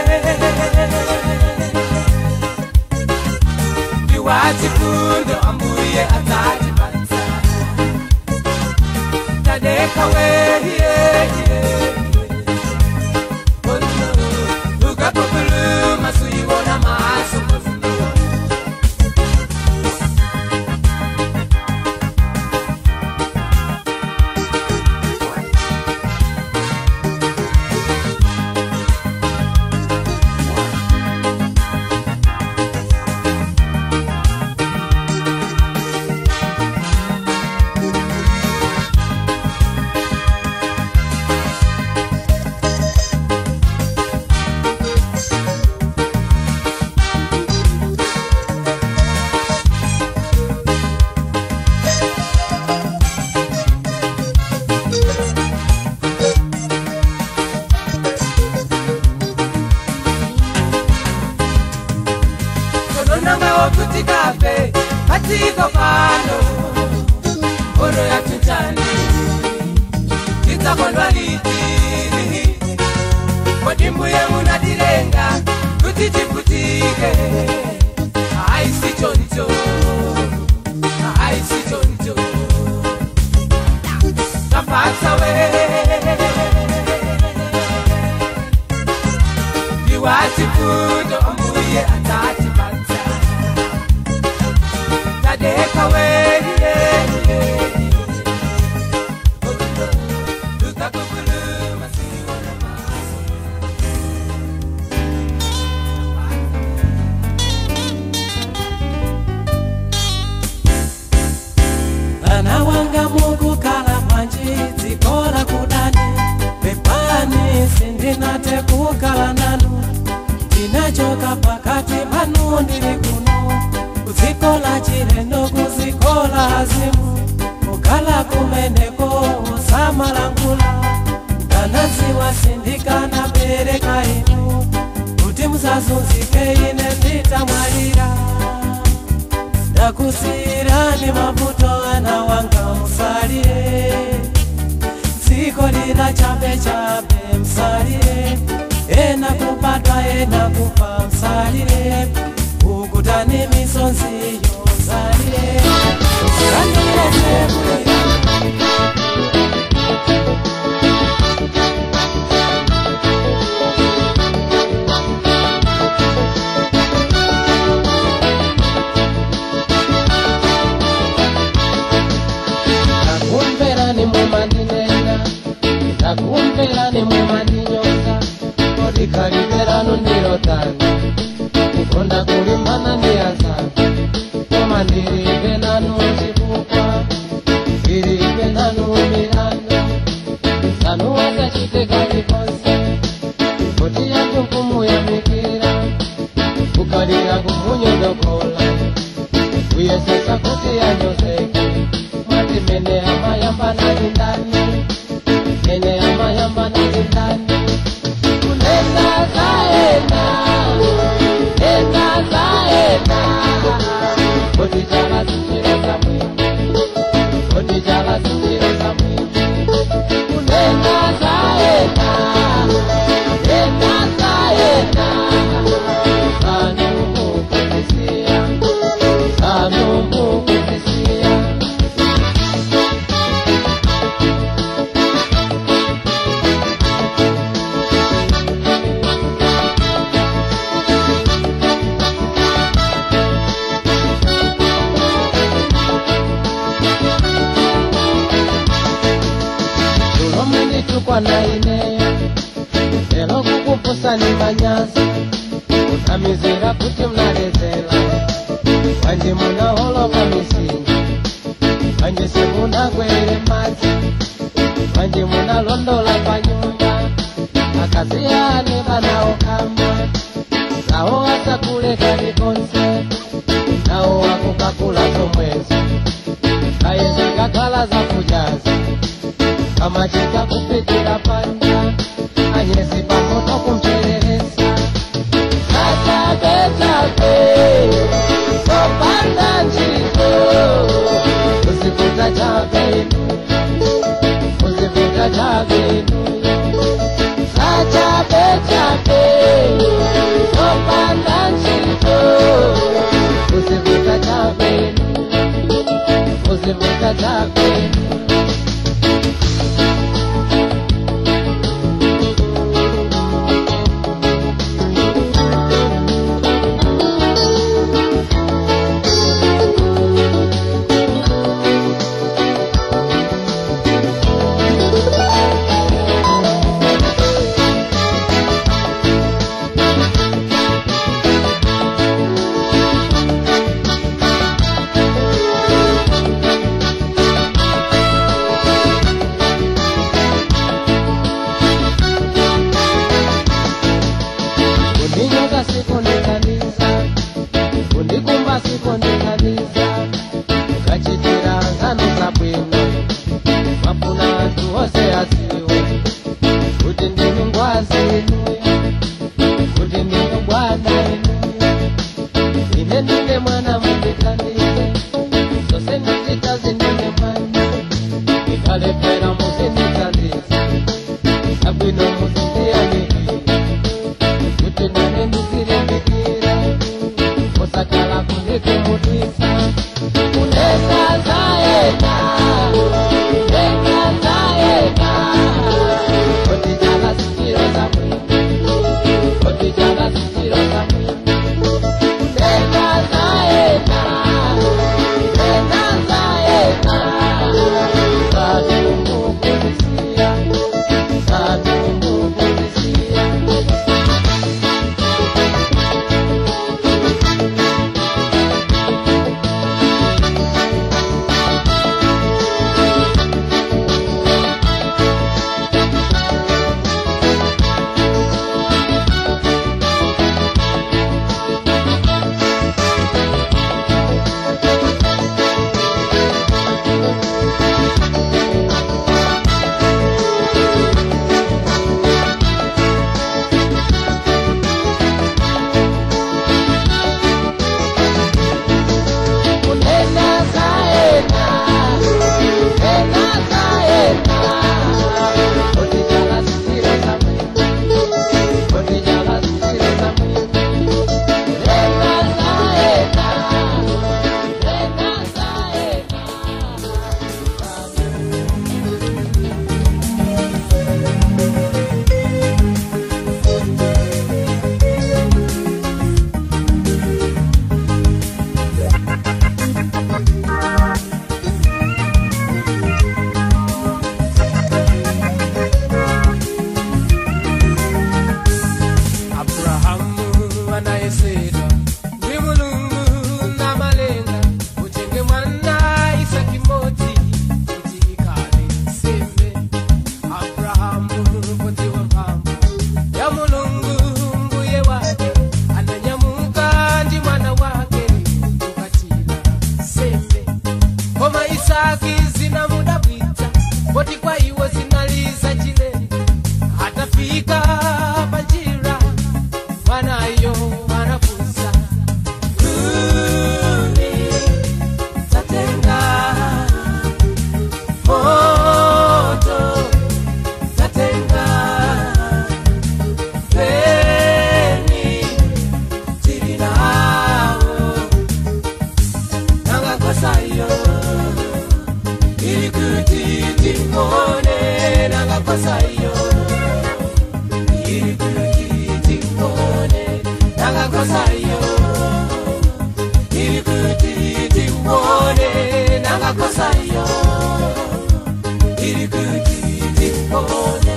Diwaji pundo ambuye atati pata Tadeka we yeah, yeah. Oh no Ukapukulu masuiwana maso Kutikape, patiko pano Oro ya tuchani Titakondwa liti Modimbu ya munadirenga Kutiti putike Aisi choncho Aisi choncho Tafata we Diwaji pundo ambuye atati pata Tadeka we yeah, yeah. Oh no Ukapukulu masuiwana maso Vana wanga muku kala panji zikola kudani Pepani sindinate kukala nanu Inachoka pakati panu ndiri kuno Kuzikola chirendo kuzikola azimu Kukala kumeneko usamalangula Mtanazi wasindikana bereka inu Kuti msazunzike ine ndita mwalira Dakusirani mabuto ana wanga msalie Siko lila chape chape msalie Ena kupatwa ena kupa msalie Ukutani misonzi yo msalie Msalie sebuya Nakumpera ni mumadinyoza Kodika liberano ndirotani Kukonda kulimana niyaza Koma ndiribe nanu chibukwa Ndiribe nanu mirano Nanu wasa chiteka likonse Koti ya kukumu ya mikira Kukalira kumunyo dokola Uye sasa kuti ya nyozeke Mati mene ama yamba na lindani Ene ama yamba na zindani Unenda zaena Enda zaena Kodi jala sinjiro za mwini Kodi jala sinjiro za mwini Unenda zaena Enda zaena Sanu mukutisia Sanu mukutisia Kwa na ineya Elo kukupusa ni manyazi Utamizira kuti mnalezela Wanje muna holo kamisingi Wanje semuna kwele mazi Wanje muna londola kwa nyumba Akazi yani banao kama Nao wasa kule kanikonse Nao wakukakula somwezi Kaeze kakala za kujazi Kama chika kupitira panja Anyesi pamoto kumchereresa Sachabe chabe Sopanda chiko Usifuta chabe inu Usifuta chabe inu Sachabe chabe Sopanda chiko Usifuta chabe inu Usifuta chabe inu Zaena, Isaki zina muda wita Boti kwa iwo zinaliza jile Hatafika panjira Wanayo wanafusa Kuni tatenga Moto tatenga Peni tirinao Nanga kosayo Irikuti timone Nanga kosayo Irikuti timone Nanga kosayo Irikuti timone Nanga kosayo Irikuti timone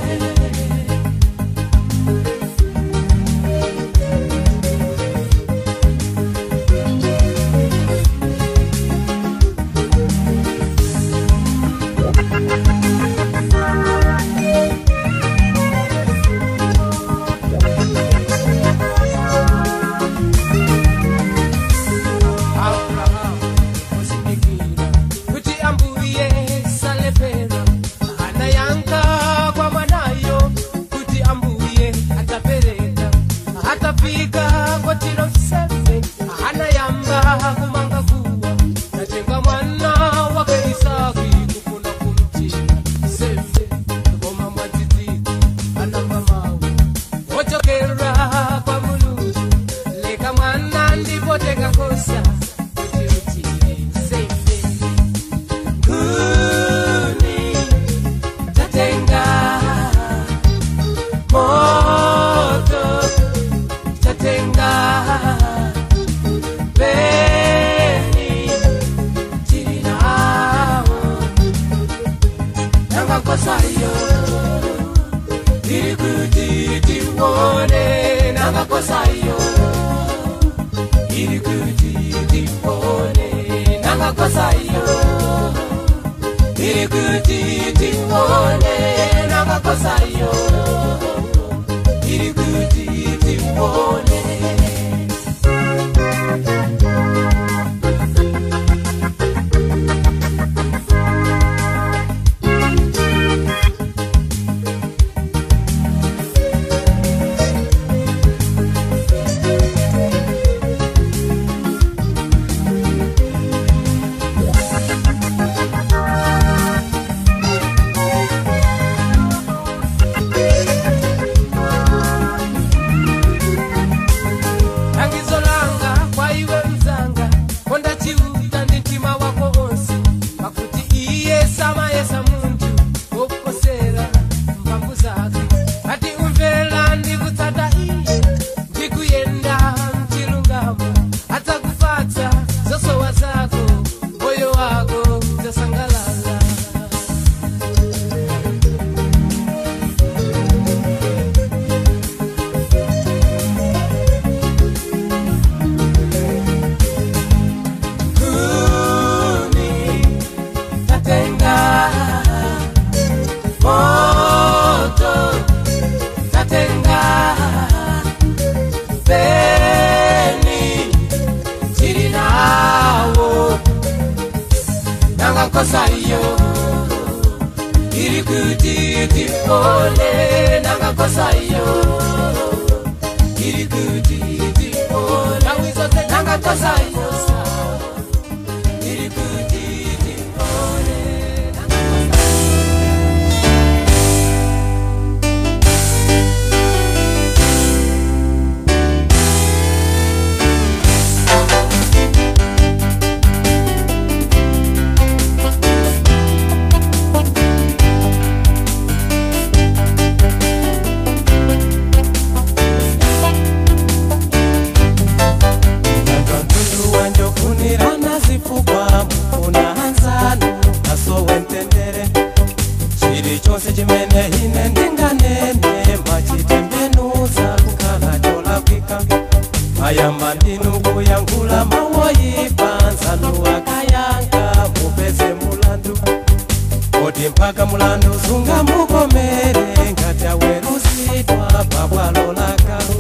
mpaka mulando zunga mukomere ngati aweruzidwa pabwalo lakalu.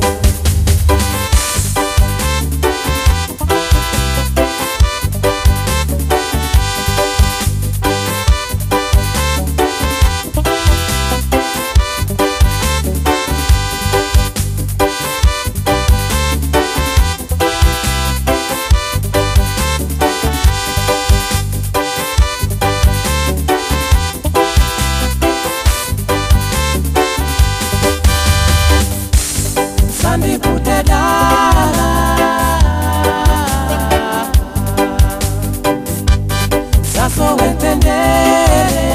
saso wentendere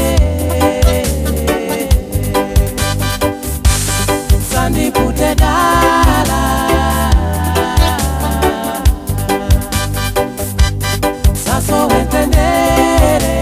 sandi pute dala saso wentendere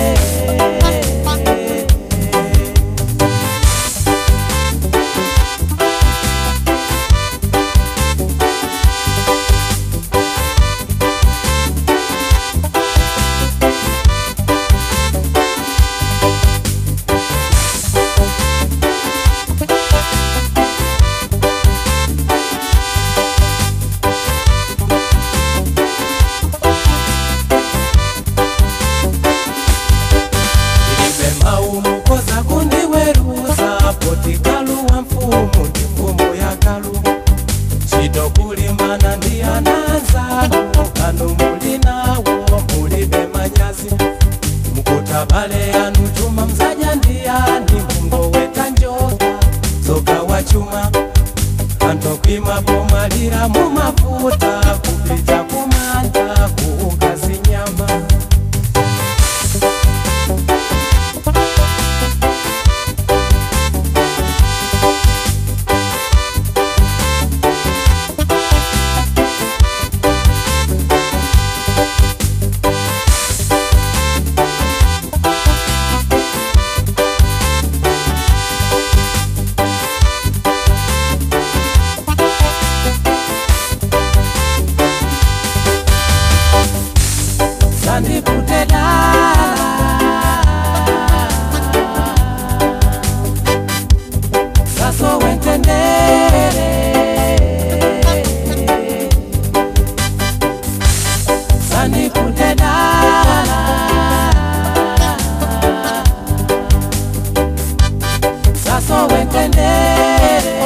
Bale anutuma mzaja ndiani mungo weta njoka soka wachuma antokima pomalira mu mafuta kupita kumanta kukazi nyama sandi pute dala saso wentendere sandi pute dala saso wentendere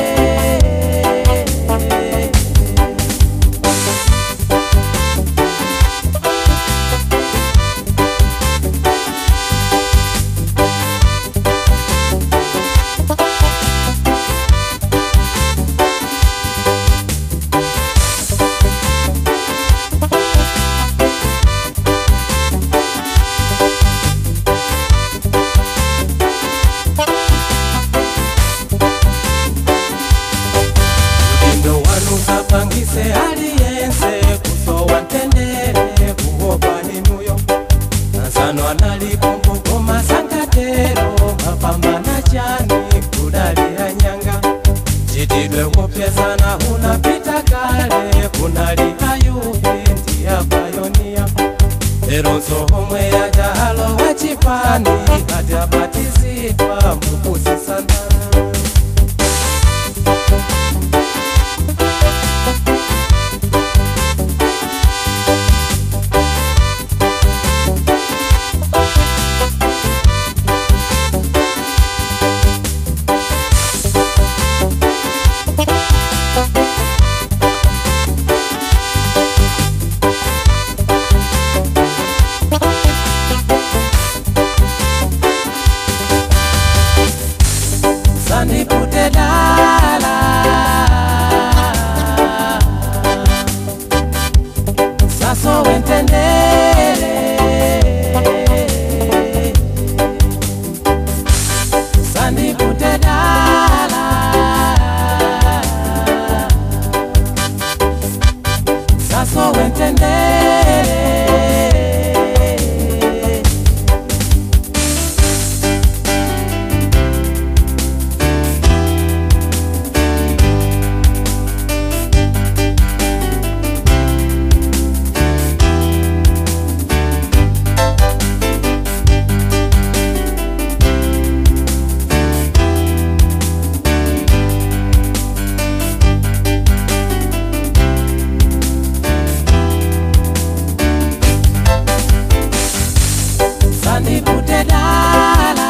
pangise aliyense kusowa ntendere kuhopa ninuyo nasano analikumbuko masangatero mapambana chani kudalira nyanga chitidwe kupyezana unapita kale kunali ayubi ndiya payonia ero sohomwe ya jahalo wachipani kati abatizitwa mbukusi sana sandi pute dala saso wentendere sandi pute dala saso wentendere sandi pute dala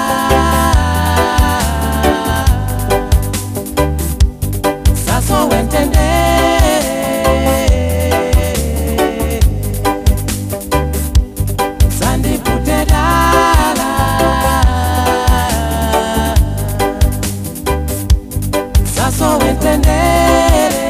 saso wentendere sandi pute dala saso wentendere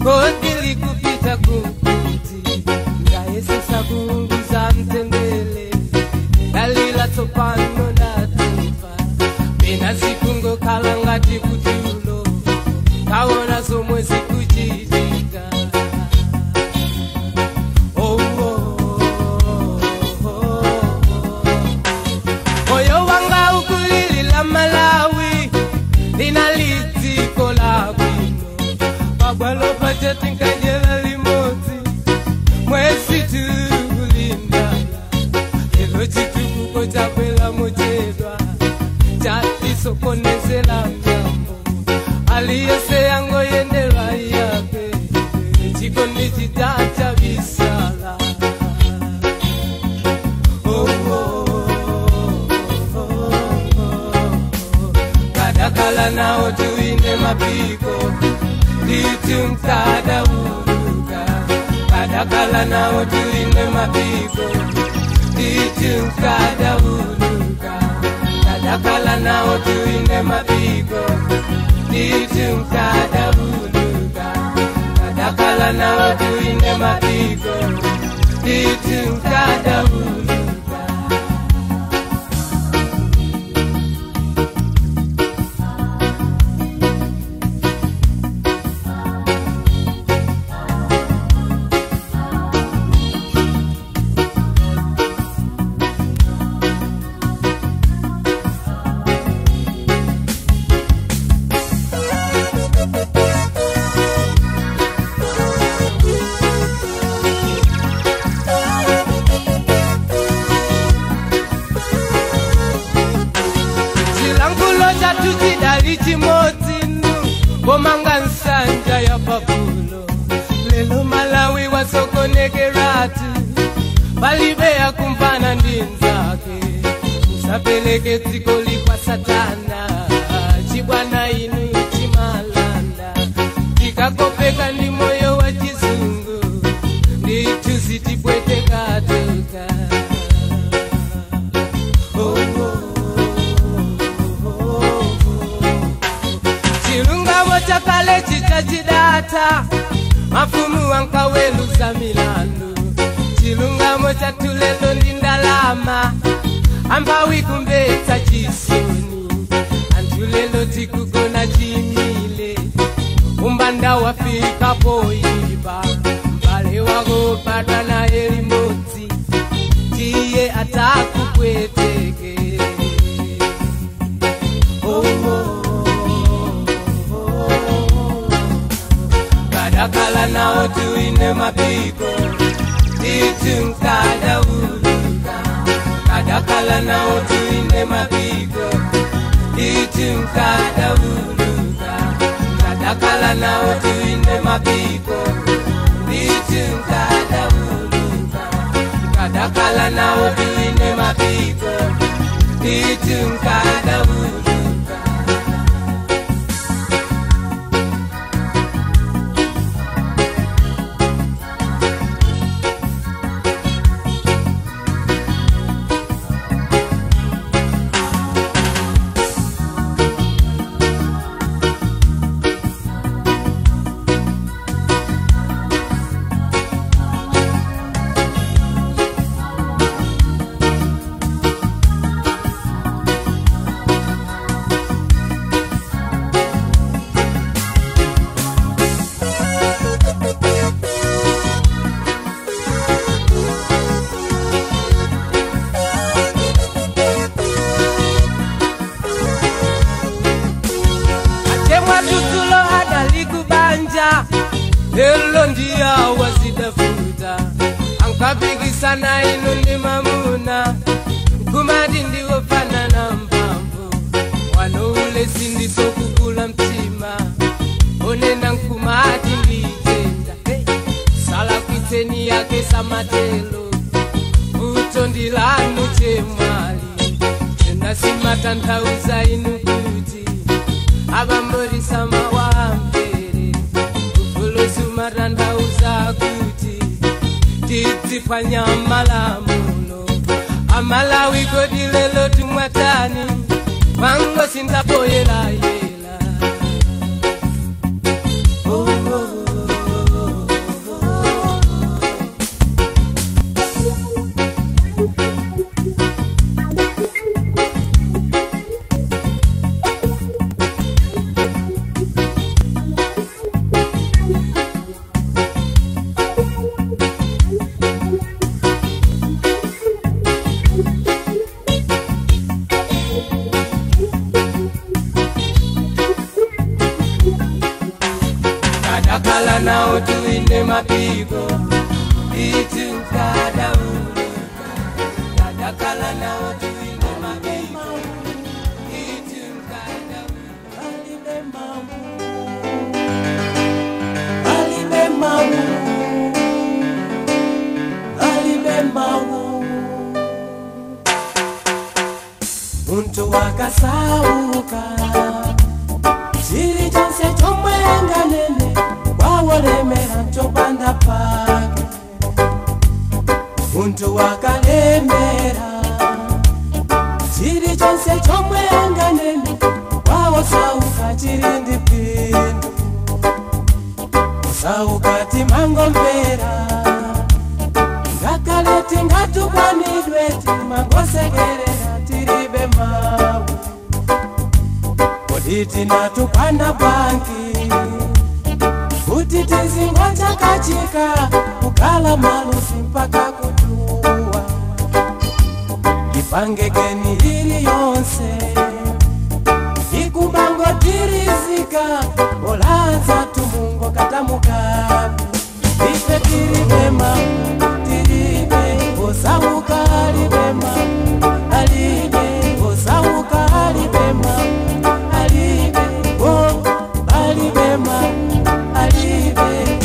kodili kupita kumkuti ngaesesa kuunguza mtendele dalila topano ndatupa pena zikungo kalangati kutulo kaona zomwe zikuchitika oh, oh, oh, oh. Moyo wanga ukulilila Malawi linalitiko la bwino babalo pachati nkajela limoti mwezi tukulindala elo chitukuko chapela mochedwa chatisokonezela mjambo aliyese yango yendelwa yape chiko nichitacha bisala oh, oh, oh, oh, oh. Kadakala nao tuine mapiko litumkada uruka kadakala nao tuine mapiko litumkada uruka kadakala nao tuine mapiko litumkada uruka kadakala nao tuine mapiko litumkada uruka bomanga nsanja ya papulo lelo Malawi wasokonekeratu balibea kumpana ndinzake usapeleke tikoli kwa satana chibwana inu chimalanda tikakopeka ndi moyo wa chizungu ndituzitipwetekatoka oh, oh. Chakale chichachidata mafumu wankaweluza milandu chilungamo chatulelo ndindalama ambawi kumbeta chisoni antulelo tikugona chimile umbanda wafika poiba mbale wago pada na elimoti tiye atakukweteke oh, oh. Kadakala nao tuine mapiko litumkada uruka kadakala nao tuine mapiko litumkada uruka kadakala nao tuine mapiko litumkada uruka kadakala nao tuine mapiko litumkada uruka Elo ndia wasidafuta ankapigi sana inu ndi mamuna kumadi ndiwo fana na mpamvu wano ule sindi sokukula mtima onenda nkumadi nditenda hey. Sala kwiteni yake samatelo uto ndilanu chemwali tenda simatantauza inu kuti abambori sama wambe Sumaranda uzakuti titipanya malamuno Amalawi kodilelo tumwatani wango sintapoyela yela oh, oh, oh. mapigo itunkada ule dadakala na watu ine mapigo itunkada ule alibe mawu alibe mawu muntu wakasauka chiri chose chomwenga nene wawolemera ntopanda pake muntu wakalemera chiri chose chomwenga nene wawosauka chiri ndipindu osauka timangombera ngakaleti ngatukwanidwe timangosegerera tiribe mawu koditi natukwana banki kuti tizingocha kachika kukala malusi mpaka kutua ipangegeni ili yonse ikubango tirizika olaza tumungo katamukabi ife tiribema tiribe osauka alibema alibe osauka alibema alibe o alibema alibe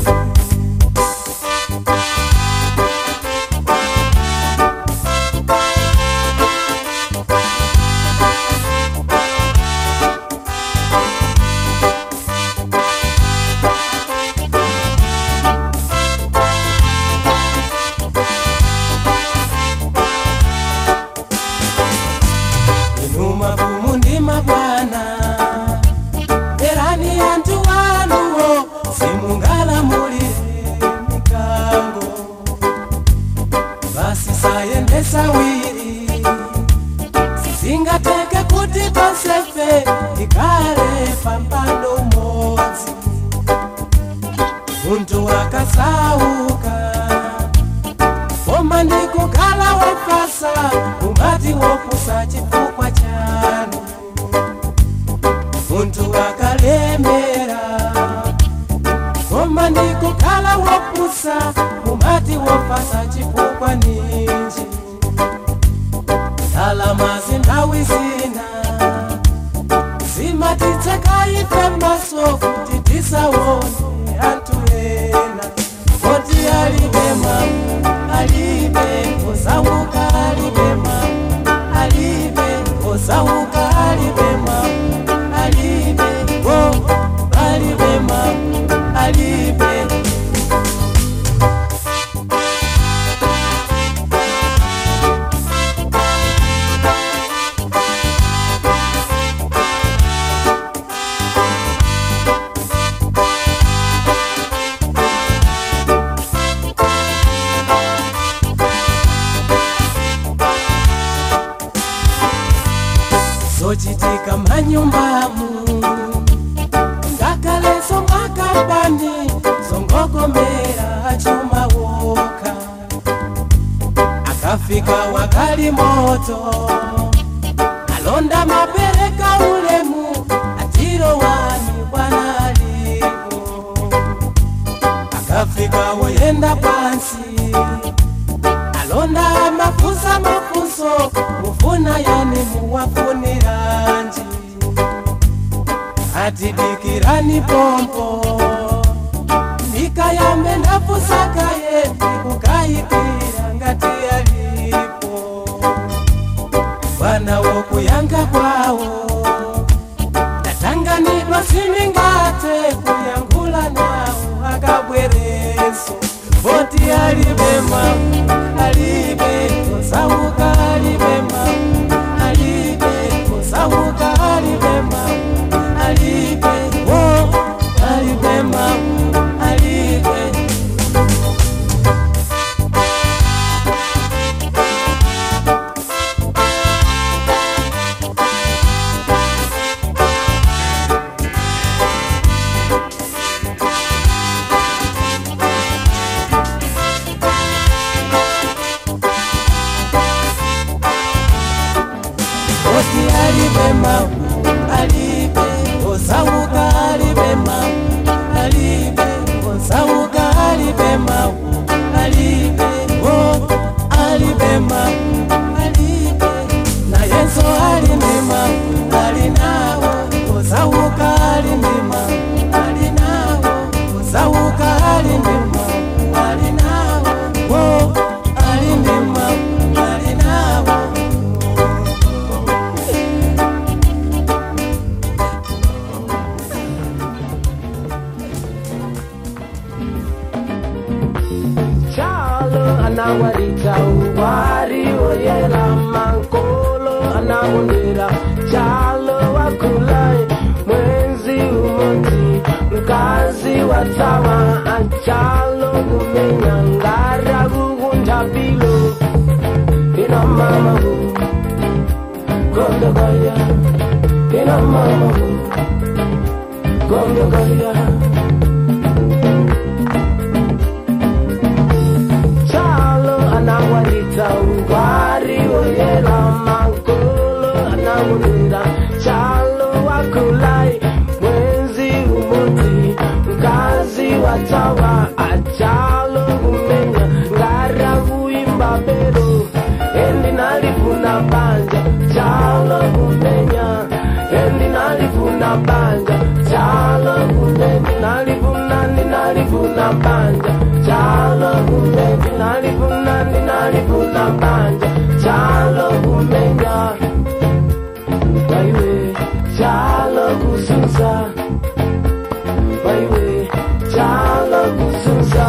singateke kuti pasefe ikale pampando mozi muntu wakasauka oma ndikukala wafasa umati wopusa chifukwa chanu muntu wakalemera oma ndikukala wopusa umati wofasa chifukwa ninji alama zindawizina zimatitseka ife maso titisawone antuena koti alibema alibe osauka alibema alibe osauka alibema alibe o alibema alibe sochitika manyumbamu ngakaleso makambani songokomera achuma woka akafika wakali moto alonda mapereka ulemu atiro wani bwana alipo akafika woyenda pansi alonda mafusa mafuso mufuna yani muwafuniranji atidikirani pompo nikayambe ndafusakaye ndikukayikira ngati alipo bwana wokuyanga kwawo ndatanganidwa siningate kuyangula nawo akabwereso boti alibema alibe osauka alibema alibe osauka alibema alibe o alibema alibe chalo anawarita uwari oyela mankolo anamundira chalo wakulai mwenzi umonzi mkazi watawa achalo kumenya ngara kukunjapilo ina mama hu Kaunda gaya ina mama hu Kaunda gaya chalo anawarita uwari oyela mankolo anamundira chalo wakulai mwenzi umonzi mkazi watawa achalo kumenya ngara kuimba pero endi nalifuna banja chalo kumenya endi nalifuna banja chalo kumenya nalifuna ni nalifuna banja chalo kumenya nalifuna ni nalifuna banja chalo kumenya baiwe chalo kususa baiwe chalo kususa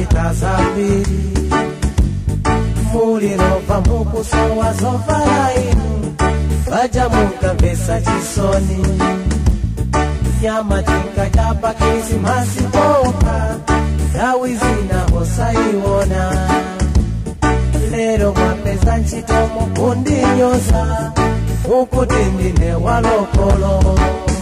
zapita zambiri mulirova mukusowa zovala inu vaja mukamvesa chisoni nyama tinkachapa Krismasi boka dawi zinahosaiwona lero mwapeza ntchito mukundinyoza mukuti ndine walokolo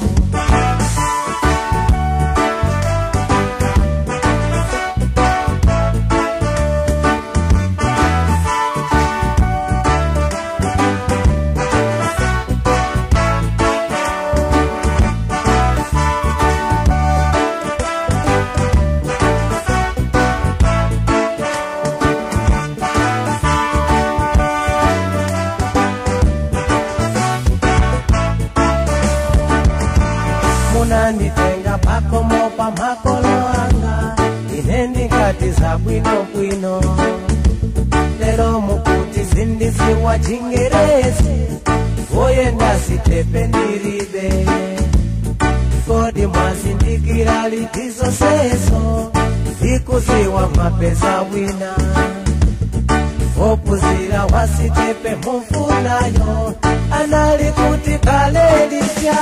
nitenga pakomo pa makolo anga inendi kati za bwino bwino lero mukuti zindisi wa Chingerezi oyenda sitepe ndiribe kodi mwazindikira likizo seso ikuziwa mapesa wina opuzira wasitepe mufunayo analikuti kalelisya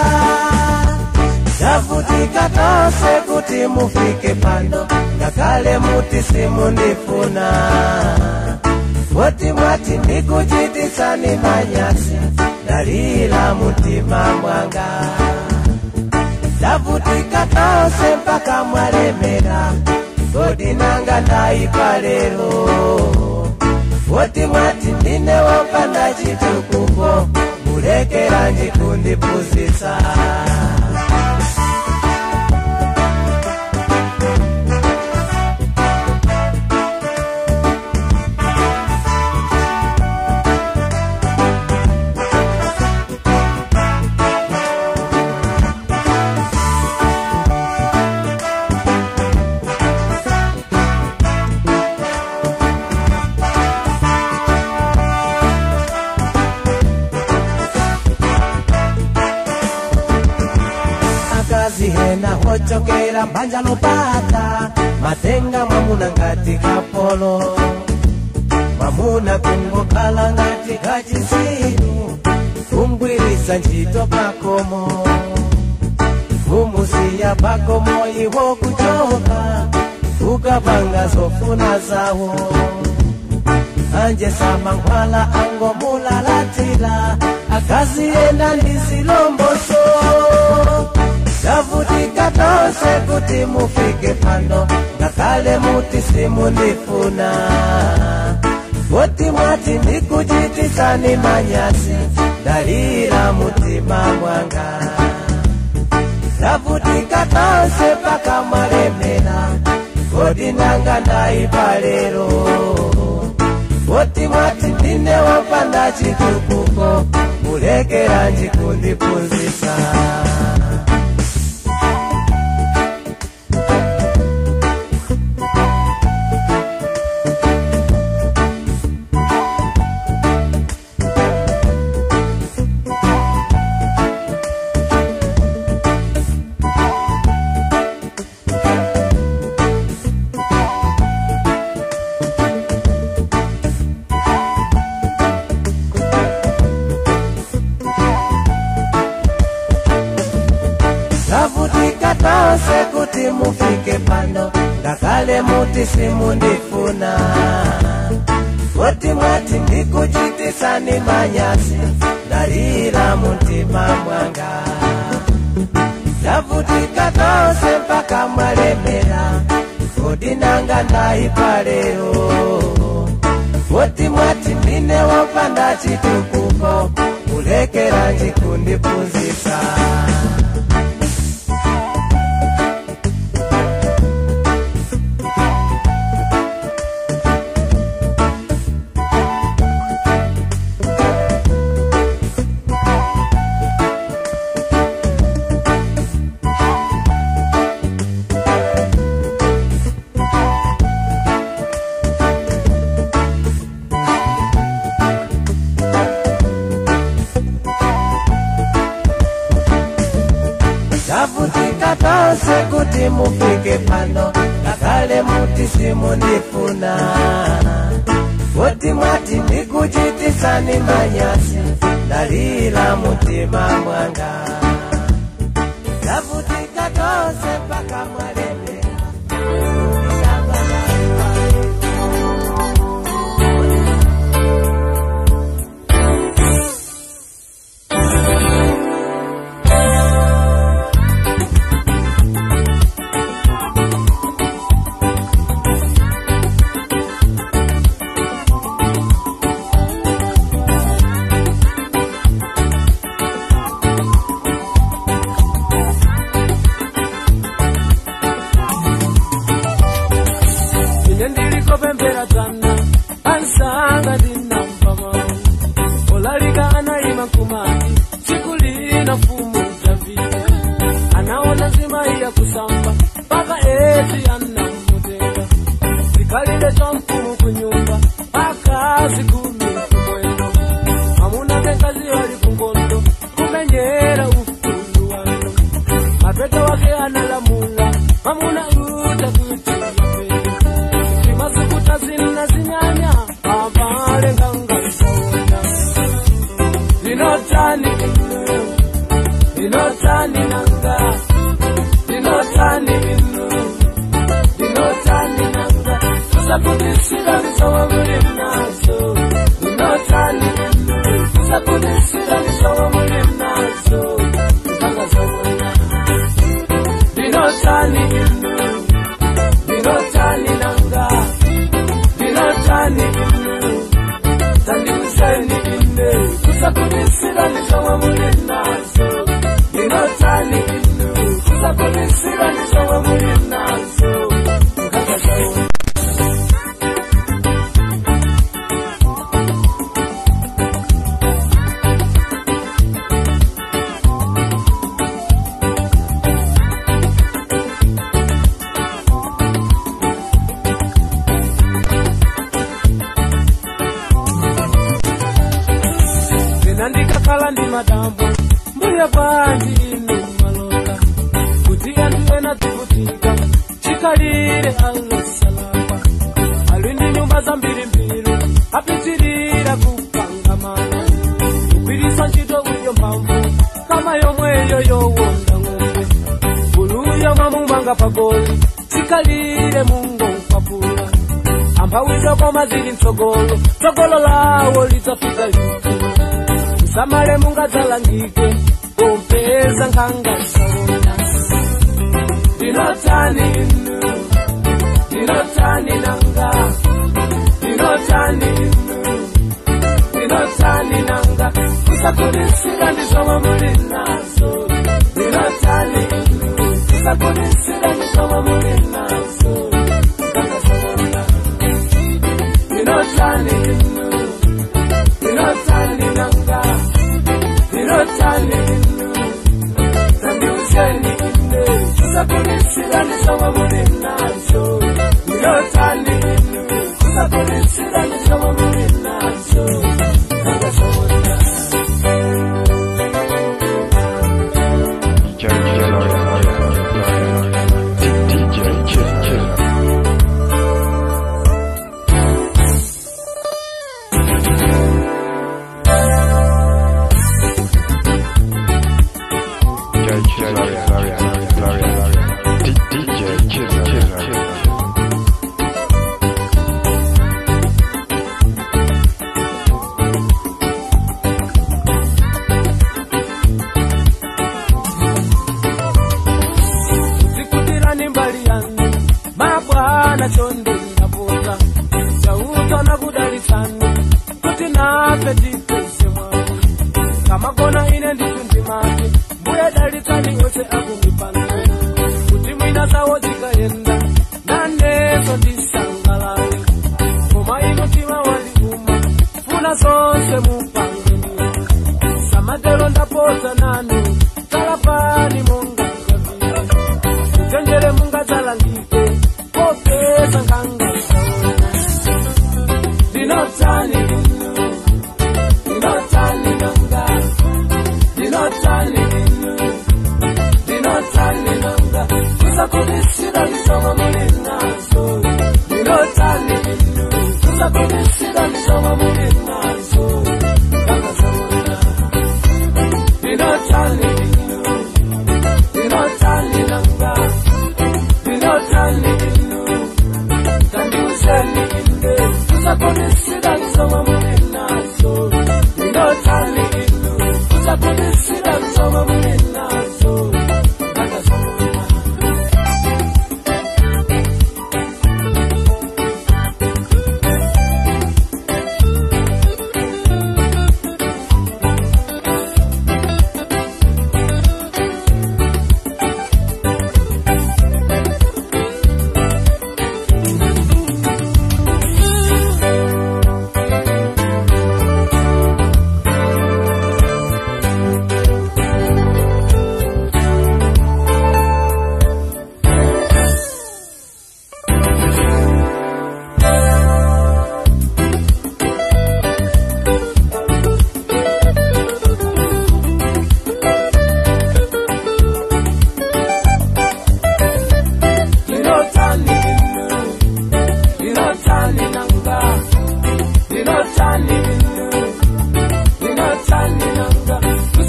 Zavutika tose kuti mufike pano ngakale muti simundifuna Woti mwati ndikuchitisani manyasi dalila mutima mwanga Zavutika tose mpaka mwalemera kodi nanga ndaipa lero Woti mwati ndine wopanda chitukuko mulekera njikundipuzisa Zihena hochokera mbanja lopata matenga mamuna ngati kapolo mamuna kungokhala ngati kachisiru kungwirisa ntchito pakomo kumusiya pakomo iwo kuchoka kukapanga zofuna zawo anje samangwala angomulalatila akazienda ndizilomboso Zavutika tose kuti mufike pano ngakale muti simundifuna Woti mwati ndikuchitisani manyasi dalila mutima mwanga Zavutika tose paka mwalemera kodi nanga ndaipa lero Woti mwati ndine wopanda chitukuko mulekera njikundipunzisa Zavutika tose kuti mufike pano ngakale muti simundifuna Woti mwati ndikuchitisani manyasi dalila mutima mwanga Zavutika tose mpaka mwalemera kodi nanga ndaipa lero Woti mwati ndine wopanda chitukuko mulekera njikundipuzisa Zavutika tose kuti mufike pano abale muti simunifuna Woti mwati ndikuchitisani manyasi Dalila mutima mwanga Zavutika tose paka mwaleme Samale munga zalangike Pompeza nkanga saona Dinotani inu Dinotani nanga Dinotani inu Dinotani nanga Kusa kunisira nisoma mulinazo Dinotani inu Kusa kunisira nisoma mulinazo Nkanga saona Dinotani inu Dinotani nanga Dinotani inu Dinotani inu Kusakunisira nisoma mulinazo Dinotani inu Kusakunisira nisoma mulinazo Kanga saona D J Chizzariana Chonde na boga Chauta na kudalisani Kuti na peti pese wangu Kama kona ine ndikundi maki Mbuya dalitani yote akumipande Kuti mwina sawo jika yenda Nane sondi sangalani Koma ino tima wali uma Funa sonse mupangeni Samadero ndaposa nanu Kalapani monga kabili Uchenjere munga zalangike Pompeza nkanga saona Dinotani inu Dinotani nanga Dinotani inu Dinotani nanga Kusa kunisira nisoma mulinazo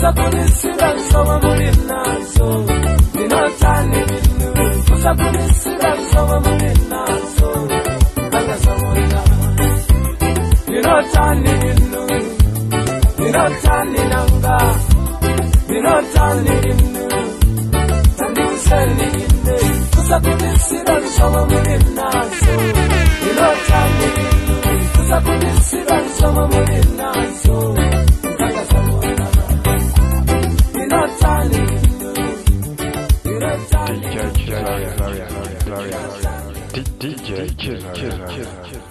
kunisira nsoma muri nazo ninotani inu kuza kunisira nsoma muri nazo nagasamurira ninotani inu ninotani nanga ninotani inu tandiseni ine kuza kunisira nsoma muri nazo ninotani inu kuza kunisira nsoma muri nazo nagasamurira D J Chizzariana. D J Chizzariana.